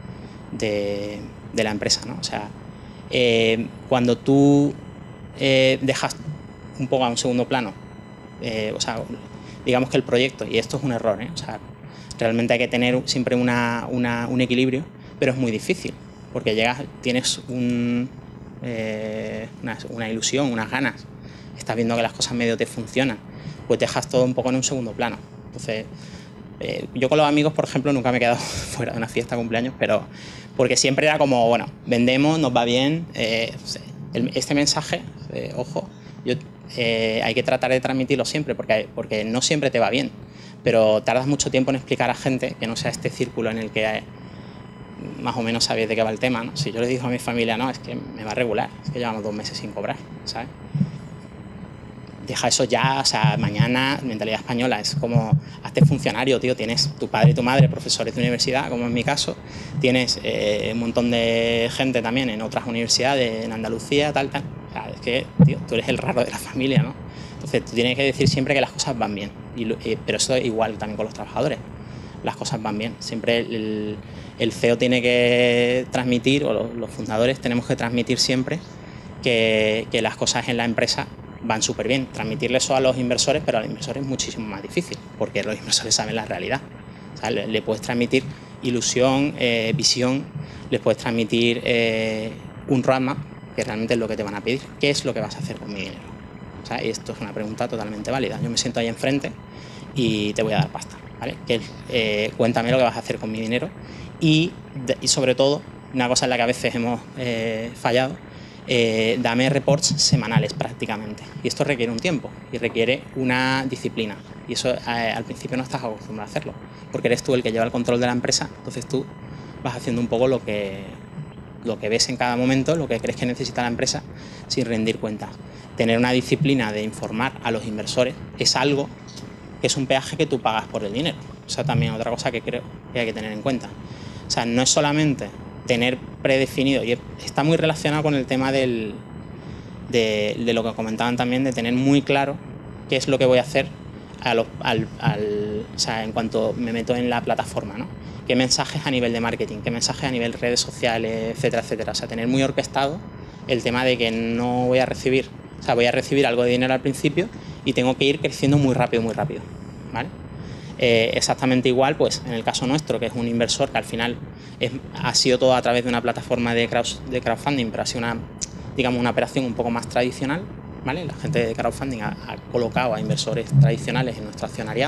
la empresa, ¿no? O sea, cuando tú dejas un poco a un segundo plano, o sea, digamos que el proyecto, y esto es un error, o sea, realmente hay que tener siempre un equilibrio, pero es muy difícil, porque tienes una ilusión, unas ganas, estás viendo que las cosas medio te funcionan, pues dejas todo un poco en un segundo plano. Entonces, yo con los amigos, por ejemplo, nunca me he quedado fuera de una fiesta de cumpleaños, pero porque siempre era como, bueno, vendemos, nos va bien, este mensaje, ojo, hay que tratar de transmitirlo siempre, porque no siempre te va bien, pero tardas mucho tiempo en explicar a gente que no sea este círculo en el que más o menos sabéis de qué va el tema, ¿no? Si yo le digo a mi familia, no, es que me va a regular, es que llevamos 2 meses sin cobrar, ¿sabes? Deja eso ya, o sea, mañana, mentalidad española, es como, hazte funcionario, tío, tienes tu padre y tu madre profesores de universidad, como en mi caso, tienes un montón de gente también en otras universidades, en Andalucía, tal, o sea, es que, tío, tú eres el raro de la familia, ¿no? Entonces, tú tienes que decir siempre que las cosas van bien, pero eso es igual también con los trabajadores, las cosas van bien, siempre el CEO tiene que transmitir, o los fundadores tenemos que transmitir siempre que las cosas en la empresa van súper bien. Transmitirle eso a los inversores, pero a los inversores es muchísimo más difícil, porque los inversores saben la realidad. O sea, le puedes transmitir ilusión, visión, les puedes transmitir un roadmap, que realmente es lo que te van a pedir. ¿Qué es lo que vas a hacer con mi dinero? O sea, esto es una pregunta totalmente válida. Yo me siento ahí enfrente y te voy a dar pasta, ¿vale? Cuéntame lo que vas a hacer con mi dinero, y sobre todo, una cosa en la que a veces hemos fallado, dame reports semanales prácticamente, y esto requiere un tiempo y requiere una disciplina, y eso al principio no estás acostumbrado a hacerlo, porque eres tú el que lleva el control de la empresa, entonces tú vas haciendo un poco lo que ves en cada momento, lo que crees que necesita la empresa, sin rendir cuentas. Tener una disciplina de informar a los inversores es algo que es un peaje que tú pagas por el dinero. Esa también es otra cosa que creo que hay que tener en cuenta. O sea, no es solamente tener predefinido, y está muy relacionado con el tema de lo que comentaban también, de tener muy claro qué es lo que voy a hacer o sea, en cuanto me meto en la plataforma, ¿no? Qué mensajes a nivel de marketing, qué mensajes a nivel de redes sociales, etcétera, etcétera. O sea, tener muy orquestado el tema de que no voy a recibir, o sea, voy a recibir algo de dinero al principio y tengo que ir creciendo muy rápido, ¿vale? Exactamente igual, pues en el caso nuestro, que es un inversor que al final ha sido todo a través de una plataforma de crowdfunding, pero ha sido una operación un poco más tradicional, ¿vale? La gente de crowdfunding ha colocado a inversores tradicionales en nuestro accionariado,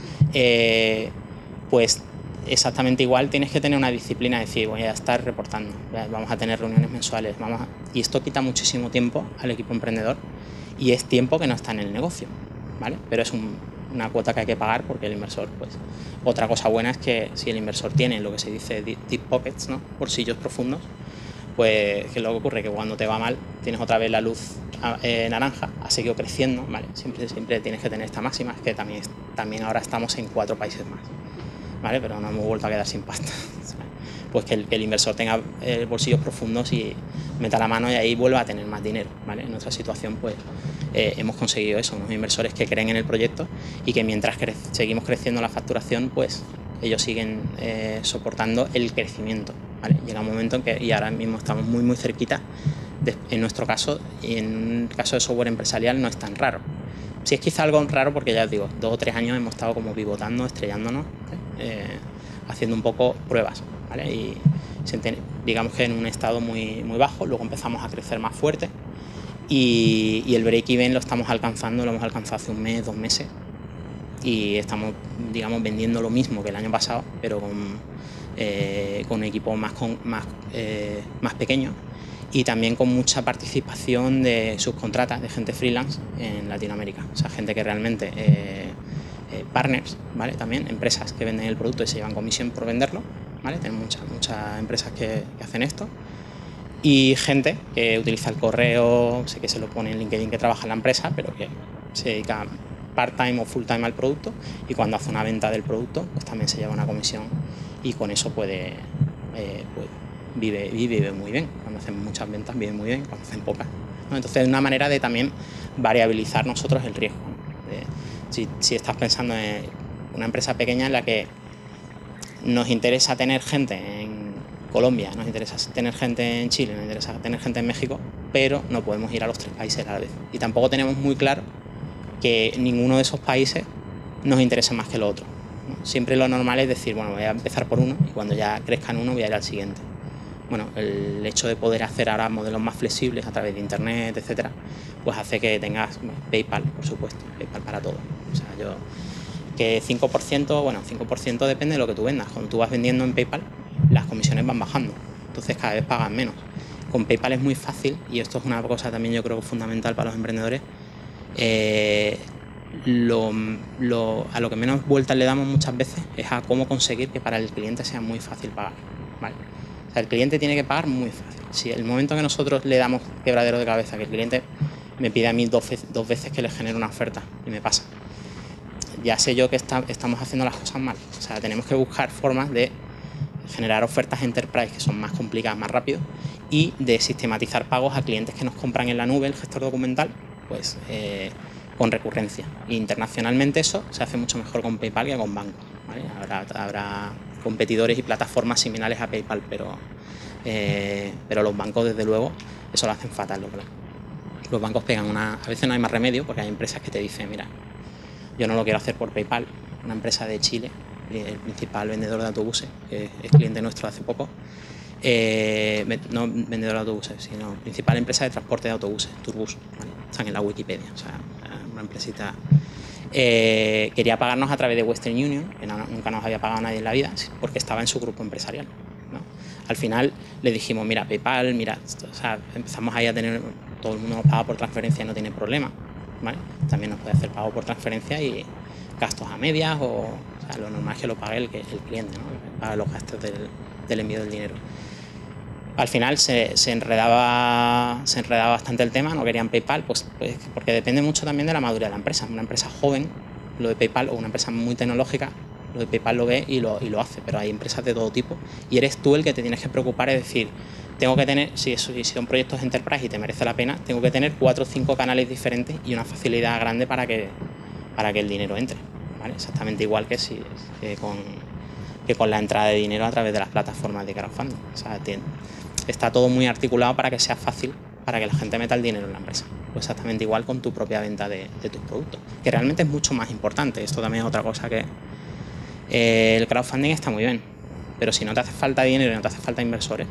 pues exactamente igual tienes que tener una disciplina de decir, voy a estar reportando, vamos a tener reuniones mensuales, y esto quita muchísimo tiempo al equipo emprendedor, y es tiempo que no está en el negocio, ¿vale? Pero es una cuota que hay que pagar, porque el inversor, pues, otra cosa buena es que si el inversor tiene lo que se dice deep pockets, ¿no? Bolsillos profundos, pues, ¿qué es lo que ocurre? Que cuando te va mal tienes otra vez la luz naranja, ha seguido creciendo, ¿vale? Siempre tienes que tener esta máxima, es que también ahora estamos en 4 países más, ¿vale? Pero no hemos vuelto a quedar sin pasta. Pues que el inversor tenga bolsillos profundos y meta la mano y ahí vuelva a tener más dinero, ¿vale? En nuestra situación, pues, hemos conseguido eso, unos inversores que creen en el proyecto y que mientras seguimos creciendo la facturación, pues ellos siguen soportando el crecimiento, ¿vale? Llega un momento en que, y ahora mismo estamos muy muy cerquita, en nuestro caso, y en el caso de software empresarial no es tan raro. Sí es quizá algo raro porque ya os digo, 2 o 3 años hemos estado como pivotando, estrellándonos, haciendo un poco pruebas, ¿vale? Y digamos que en un estado muy, muy bajo, luego empezamos a crecer más fuerte y el break-even lo hemos alcanzado hace 1 mes, 2 meses y estamos, digamos, vendiendo lo mismo que el año pasado, pero con un equipo más pequeño y también con mucha participación de subcontratas, de gente freelance en Latinoamérica, o sea, gente que realmente, partners, ¿vale? También empresas que venden el producto y se llevan comisión por venderlo, ¿vale? Tenemos muchas empresas que hacen esto y gente que utiliza el correo, sé que se lo pone en LinkedIn que trabaja en la empresa, pero que se dedica part-time o full-time al producto y cuando hace una venta del producto pues también se lleva una comisión y con eso vive muy bien. Cuando hacen muchas ventas vive muy bien, cuando hacen pocas, ¿no? Entonces es una manera de también variabilizar nosotros el riesgo, ¿no? Si estás pensando en una empresa pequeña en la que nos interesa tener gente en Colombia, nos interesa tener gente en Chile, nos interesa tener gente en México, pero no podemos ir a los 3 países a la vez. Y tampoco tenemos muy claro que ninguno de esos países nos interese más que el otro, ¿no? Siempre lo normal es decir, bueno, voy a empezar por uno y cuando ya crezca en uno voy a ir al siguiente. Bueno, el hecho de poder hacer ahora modelos más flexibles a través de internet, etcétera, pues hace que tengas PayPal, por supuesto, PayPal para todo. O sea, que 5% depende de lo que tú vendas. Cuando tú vas vendiendo en PayPal, las comisiones van bajando, entonces cada vez pagan menos. Con PayPal es muy fácil, y esto es una cosa también yo creo que fundamental para los emprendedores, a lo que menos vueltas le damos muchas veces es a cómo conseguir que para el cliente sea muy fácil pagar, ¿vale? O sea, el cliente tiene que pagar muy fácil. Si el momento que nosotros le damos quebradero de cabeza, que el cliente me pide a mí dos veces que le genere una oferta y me pasa, ya sé yo que estamos haciendo las cosas mal. O sea, tenemos que buscar formas de generar ofertas enterprise que son más complicadas, más rápido, y de sistematizar pagos a clientes que nos compran en la nube el gestor documental, pues con recurrencia. E internacionalmente eso se hace mucho mejor con PayPal que con bancos, ¿vale? Habrá competidores y plataformas similares a PayPal, pero los bancos, desde luego, eso lo hacen fatal. Los bancos pegan a veces no hay más remedio, porque hay empresas que te dicen, mira, yo no lo quiero hacer por PayPal. Una empresa de Chile, el principal vendedor de autobuses, que es cliente nuestro hace poco, no vendedor de autobuses, sino principal empresa de transporte de autobuses, Turbus, ¿vale? Están en la Wikipedia, o sea, una empresita. Quería pagarnos a través de Western Union, que nunca nos había pagado nadie en la vida, porque estaba en su grupo empresarial, ¿no? Al final le dijimos, mira, PayPal, mira, o sea, empezamos ahí a tener, todo el mundo nos paga por transferencia y no tiene problema, ¿vale? También nos puede hacer pago por transferencia y gastos a medias, o sea, lo normal es que lo pague el cliente, ¿no? Paga los gastos del envío del dinero. Al final se enredaba bastante el tema, no querían PayPal, pues porque depende mucho también de la madurez de la empresa. Una empresa joven, lo de PayPal, o una empresa muy tecnológica, lo de PayPal lo ve y lo hace, pero hay empresas de todo tipo y eres tú el que te tienes que preocupar, es decir, tengo que tener, si son proyectos enterprise y te merece la pena, tengo que tener 4 o 5 canales diferentes y una facilidad grande para que el dinero entre, ¿vale? Exactamente igual que con la entrada de dinero a través de las plataformas de crowdfunding. O sea, está todo muy articulado para que sea fácil para que la gente meta el dinero en la empresa. Pues exactamente igual con tu propia venta de tus productos, que realmente es mucho más importante. Esto también es otra cosa que el crowdfunding está muy bien, pero si no te hace falta dinero y no te hace falta inversores,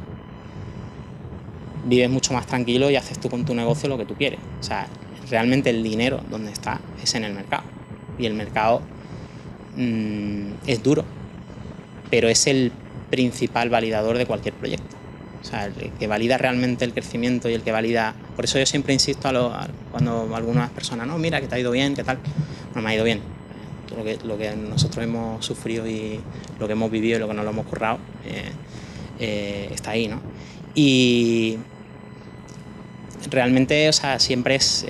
vives mucho más tranquilo y haces tú con tu negocio lo que tú quieres. O sea, realmente el dinero donde está es en el mercado, y el mercado es duro, pero es el principal validador de cualquier proyecto. O sea, el que valida realmente el crecimiento y el que valida... Por eso yo siempre insisto cuando algunas personas, no, mira, que te ha ido bien, ¿qué tal? No me ha ido bien. Lo que nosotros hemos sufrido y lo que hemos vivido y lo que nos lo hemos currado está ahí, ¿no? Y realmente, o sea, siempre es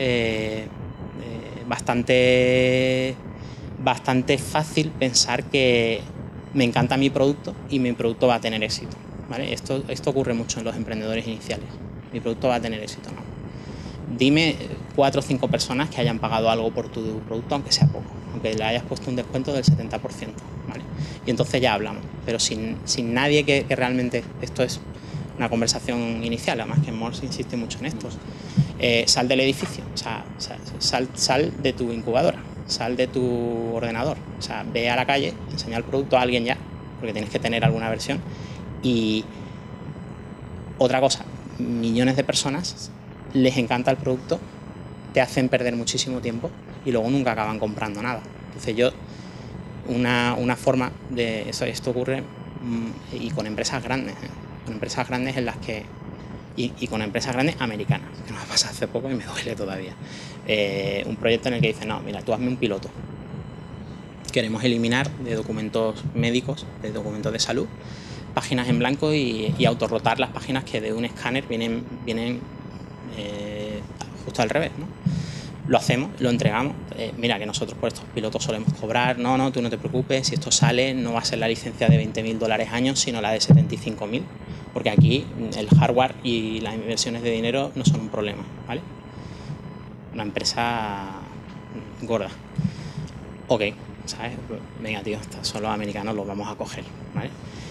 bastante fácil pensar que me encanta mi producto y mi producto va a tener éxito, ¿vale? Esto ocurre mucho en los emprendedores iniciales. Mi producto va a tener éxito, ¿no? Dime 4 o 5 personas que hayan pagado algo por tu producto, aunque sea poco. aunque le hayas puesto un descuento del 70%, ¿vale? Y entonces ya hablamos, pero sin nadie que realmente, esto es una conversación inicial, además que Morse insiste mucho en esto, sal del edificio, o sea, sal de tu incubadora, sal de tu ordenador, o sea, ve a la calle, enseña el producto a alguien ya, porque tienes que tener alguna versión. Y otra cosa, millones de personas les encanta el producto, te hacen perder muchísimo tiempo y luego nunca acaban comprando nada. Entonces una forma de esto ocurre y con empresas grandes, con empresas grandes en las que y con empresas grandes americanas, que nos pasa hace poco y me duele todavía. Un proyecto en el que dice, no, mira, tú hazme un piloto. Queremos eliminar de documentos médicos, de documentos de salud, páginas en blanco y autorrotar las páginas que de un escáner vienen justo al revés, ¿no? Lo hacemos, lo entregamos. Mira, que nosotros por estos pilotos solemos cobrar. No, tú no te preocupes, si esto sale no va a ser la licencia de $20.000 años, sino la de 75.000, porque aquí el hardware y las inversiones de dinero no son un problema, ¿vale? Una empresa gorda. Ok, ¿sabes? Venga, tío, son los americanos, los vamos a coger, ¿vale?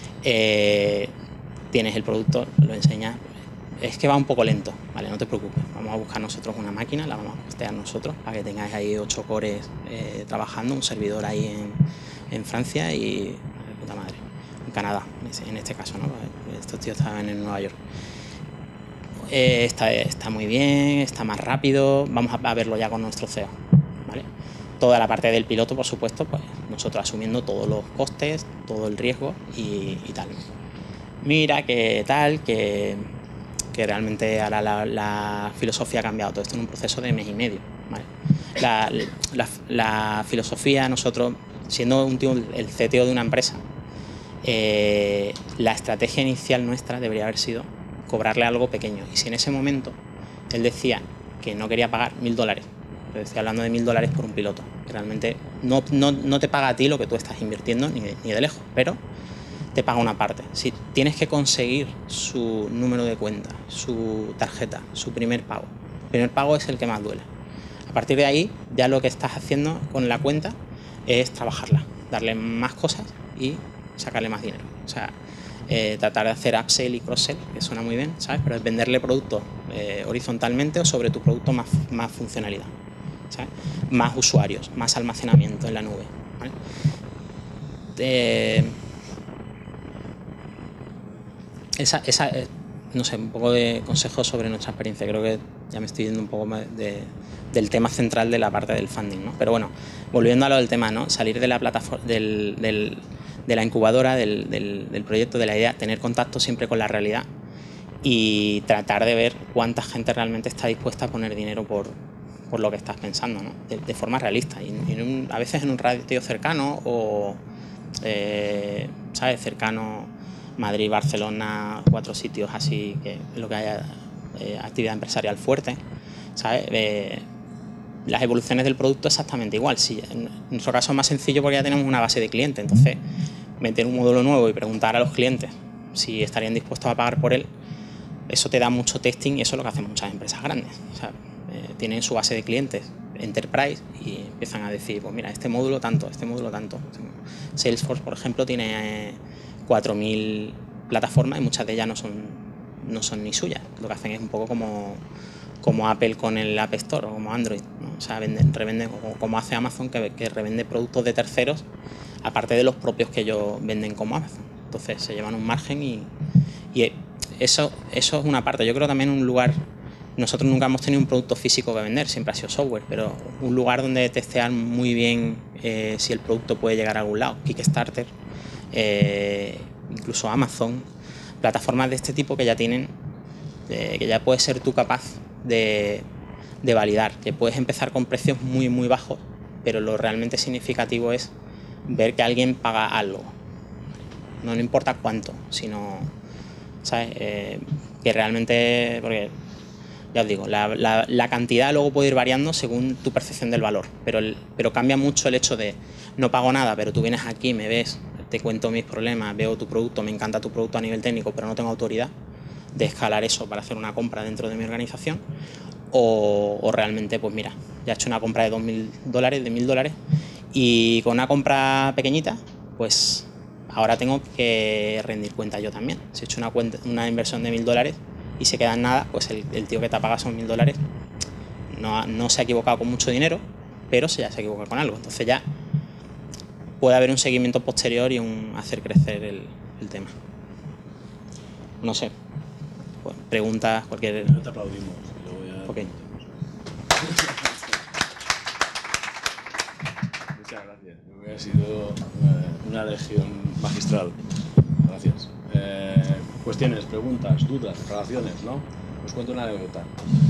Tienes el producto, lo enseñas. Es que va un poco lento, ¿vale? No te preocupes. Vamos a buscar nosotros una máquina, la vamos a costear nosotros para que tengáis ahí 8 cores trabajando, un servidor ahí en Francia y, puta madre, en Canadá, en este caso, ¿no? Estos tíos estaban en Nueva York. Está muy bien, está más rápido, vamos a verlo ya con nuestro CEO, ¿vale? Toda la parte del piloto, por supuesto, pues nosotros asumiendo todos los costes, todo el riesgo y tal. Mira que tal, que realmente ahora la filosofía ha cambiado. Todo esto en un proceso de mes y medio, ¿vale? La filosofía, nosotros, siendo un tío, el CTO de una empresa, la estrategia inicial nuestra debería haber sido cobrarle algo pequeño. Y si en ese momento él decía que no quería pagar $1.000, pero estoy hablando de $1.000 por un piloto, que realmente no te paga a ti lo que tú estás invirtiendo ni de lejos, pero te paga una parte. Si tienes que conseguir su número de cuenta, su tarjeta, su primer pago. El primer pago es el que más duele. A partir de ahí, ya lo que estás haciendo con la cuenta es trabajarla, darle más cosas y sacarle más dinero. O sea, tratar de hacer upsell y cross-sell, que suena muy bien, ¿sabes? Pero es venderle productos horizontalmente o sobre tu producto más funcionalidad, ¿sabes? Más usuarios, más almacenamiento en la nube, ¿vale? No sé, un poco de consejos sobre nuestra experiencia. Creo que ya me estoy yendo un poco más del tema central de la parte del funding, ¿no? Pero bueno, volviendo a lo del tema, ¿no? Salir de la plataforma, de la incubadora, del proyecto, de la idea, tener contacto siempre con la realidad y tratar de ver cuánta gente realmente está dispuesta a poner dinero por lo que estás pensando, ¿no? De forma realista y a veces en un radio cercano o, ¿sabes? Cercano. Madrid, Barcelona, 4 sitios así, que es lo que haya actividad empresarial fuerte, ¿sabes? Las evoluciones del producto exactamente igual. Sí, en nuestro caso es más sencillo porque ya tenemos una base de clientes, entonces meter un módulo nuevo y preguntar a los clientes si estarían dispuestos a pagar por él, eso te da mucho testing y eso es lo que hacen muchas empresas grandes. O sea, tienen su base de clientes enterprise y empiezan a decir, pues mira, este módulo tanto, este módulo tanto. Salesforce, por ejemplo, tiene 4.000 plataformas y muchas de ellas no son ni suyas. Lo que hacen es un poco como Apple con el App Store o como Android, ¿no? O sea, revenden, como hace Amazon, que revende productos de terceros aparte de los propios que ellos venden como Amazon. Entonces se llevan un margen y eso es una parte. Yo creo también un lugar, nosotros nunca hemos tenido un producto físico que vender, siempre ha sido software, pero un lugar donde testear muy bien si el producto puede llegar a algún lado. Kickstarter, incluso Amazon, plataformas de este tipo que ya tienen, que ya puedes ser tú capaz de validar, que puedes empezar con precios muy muy bajos, pero lo realmente significativo es ver que alguien paga algo, no importa cuánto, sino, ¿sabes? Que realmente, porque ya os digo, la cantidad luego puede ir variando según tu percepción del valor, pero cambia mucho el hecho de no pago nada, pero tú vienes aquí, me ves, te cuento mis problemas, veo tu producto, me encanta tu producto a nivel técnico, pero no tengo autoridad de escalar eso para hacer una compra dentro de mi organización, o realmente, pues mira, ya he hecho una compra de $2.000, de $1.000, Y con una compra pequeñita, pues ahora tengo que rendir cuenta yo también. Si he hecho una inversión de $1000 y se queda en nada, pues el tío que te ha pagado esos $1000 no se ha equivocado con mucho dinero, pero ya se ha equivocado con algo. Entonces ya puede haber un seguimiento posterior y hacer crecer el tema. No sé, pues, preguntas, cualquier... No te aplaudimos. Okay. Muchas gracias. Creo que ha sido una lección magistral. Gracias. Cuestiones, preguntas, dudas, relaciones, ¿no? Os cuento una anécdota.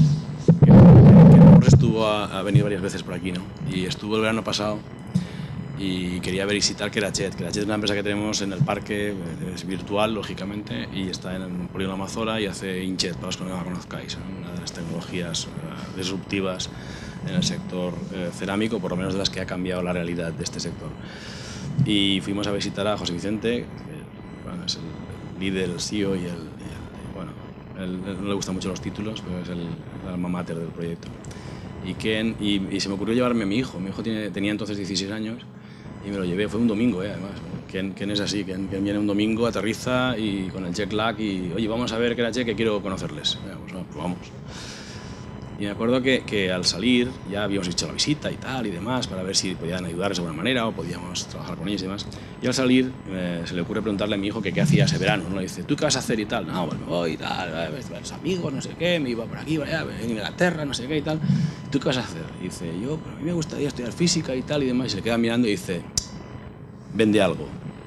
Ha venido varias veces por aquí, ¿no? Y estuvo el verano pasado y quería visitar Kerachet. Kerachet es una empresa que tenemos en el parque, es virtual, lógicamente, y está en el Polígono Amazola y hace Inchet, para los que no la conozcáis, ¿no? Una de las tecnologías disruptivas en el sector cerámico, por lo menos de las que ha cambiado la realidad de este sector. Y fuimos a visitar a José Vicente, que bueno, es el líder, el CEO y bueno, no le gustan mucho los títulos, pero es el alma mater del proyecto. Y se me ocurrió llevarme a mi hijo. Mi hijo tenía entonces 16 años y me lo llevé. Fue un domingo, además. Ken es así, Ken viene un domingo, aterriza y con el jet lag y oye, vamos a ver Kerachet, que quiero conocerles. Pues vamos. Y me acuerdo que al salir ya habíamos hecho la visita y tal y demás para ver si podían ayudarles de alguna manera o podíamos trabajar con ellos y demás. Y al salir se le ocurre preguntarle a mi hijo que qué hacía ese verano, ¿no? Le dice, ¿tú qué vas a hacer y tal? No, pues me voy y tal, los amigos, no sé qué, me iba por aquí, por allá, en Inglaterra, no sé qué y tal. ¿Tú qué vas a hacer? Y dice, yo, pero a mí me gustaría estudiar física y tal y demás. Y se le queda mirando y dice, vende algo.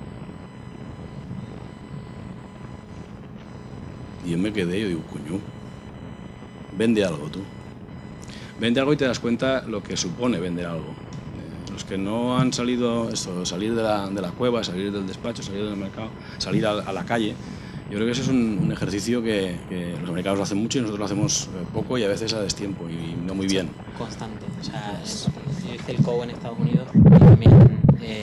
Y yo me quedé, yo digo, coño, vende algo tú. Vende algo y te das cuenta lo que supone vender algo. Los que no han salido, salir de la cueva, salir del despacho, salir del mercado, salir a la calle, yo creo que eso es un ejercicio que los americanos lo hacen mucho y nosotros lo hacemos poco y a veces a destiempo y no muy bien. Constante. O sea, yo hice el COU en Estados Unidos y también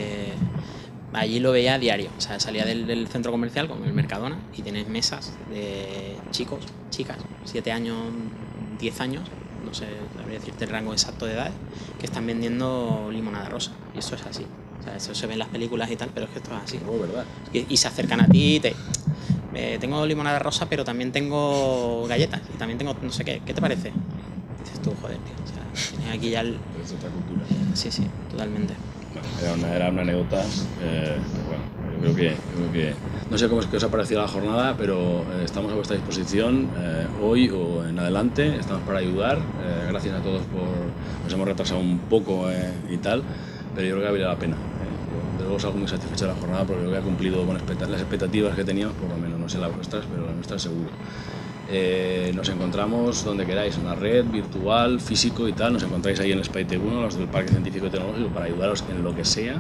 allí lo veía a diario. O sea, salía del centro comercial, como el Mercadona, y tienes mesas de chicos, chicas, 7 años, 10 años, no sé, sabría decirte el rango exacto de edad, que están vendiendo limonada rosa. Y esto es así. O sea, eso se ve en las películas y tal, pero es que esto es así. Oh, ¿verdad? Y se acercan a ti y tengo limonada rosa, pero también tengo galletas y también tengo no sé qué. ¿Qué te parece? Dices tú, joder, tío. O sea, tienes aquí ya Es otra cultura. Sí, totalmente. Bueno, era una anécdota. Bueno, yo creo que no sé cómo es que os ha parecido la jornada, pero estamos a vuestra disposición hoy o en adelante. Estamos para ayudar. Gracias a todos nos hemos retrasado un poco y tal, pero yo creo que ha valido la pena. Yo, de luego, salgo muy satisfecho de la jornada porque creo que ha cumplido con las expectativas que teníamos, por lo menos, no sé las vuestras, pero las nuestras seguro. Nos encontramos donde queráis, en la red, virtual, físico y tal. Nos encontráis ahí en el SPITEC1, los del Parque Científico y Tecnológico, para ayudaros en lo que sea,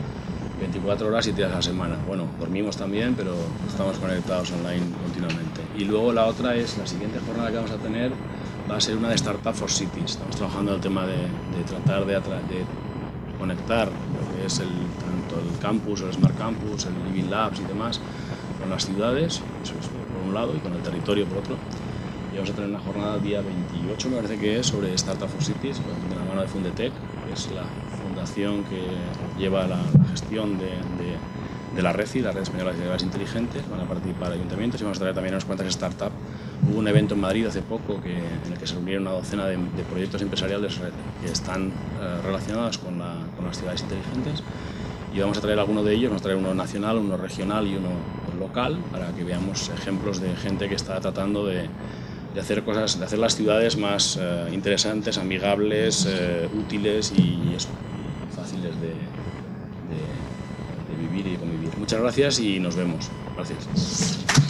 24 horas y 7 días a la semana. Bueno, dormimos también, pero estamos conectados online continuamente. Y luego la otra es, la siguiente jornada que vamos a tener va a ser una de Startup for Cities. Estamos trabajando en el tema de tratar de conectar lo que es tanto el campus, el Smart Campus, el Living Labs y demás, con las ciudades, eso es por un lado, y con el territorio por otro. Y vamos a tener una jornada día 28, me parece que es, sobre Startup for Cities, de la mano de Fundetec, que es la fundación que lleva la gestión de la RECI, la Red Española de Ciudades Inteligentes. Van a participar ayuntamientos y vamos a traer también unas cuantas startups. Hubo un evento en Madrid hace poco en el que se reunieron una docena de proyectos empresariales que están relacionados con las ciudades inteligentes, y vamos a traer alguno de ellos, vamos a traer uno nacional, uno regional y uno local, para que veamos ejemplos de gente que está tratando de hacer cosas, de hacer las ciudades más interesantes, amigables, útiles y fáciles de vivir y convivir. Muchas gracias y nos vemos. Gracias.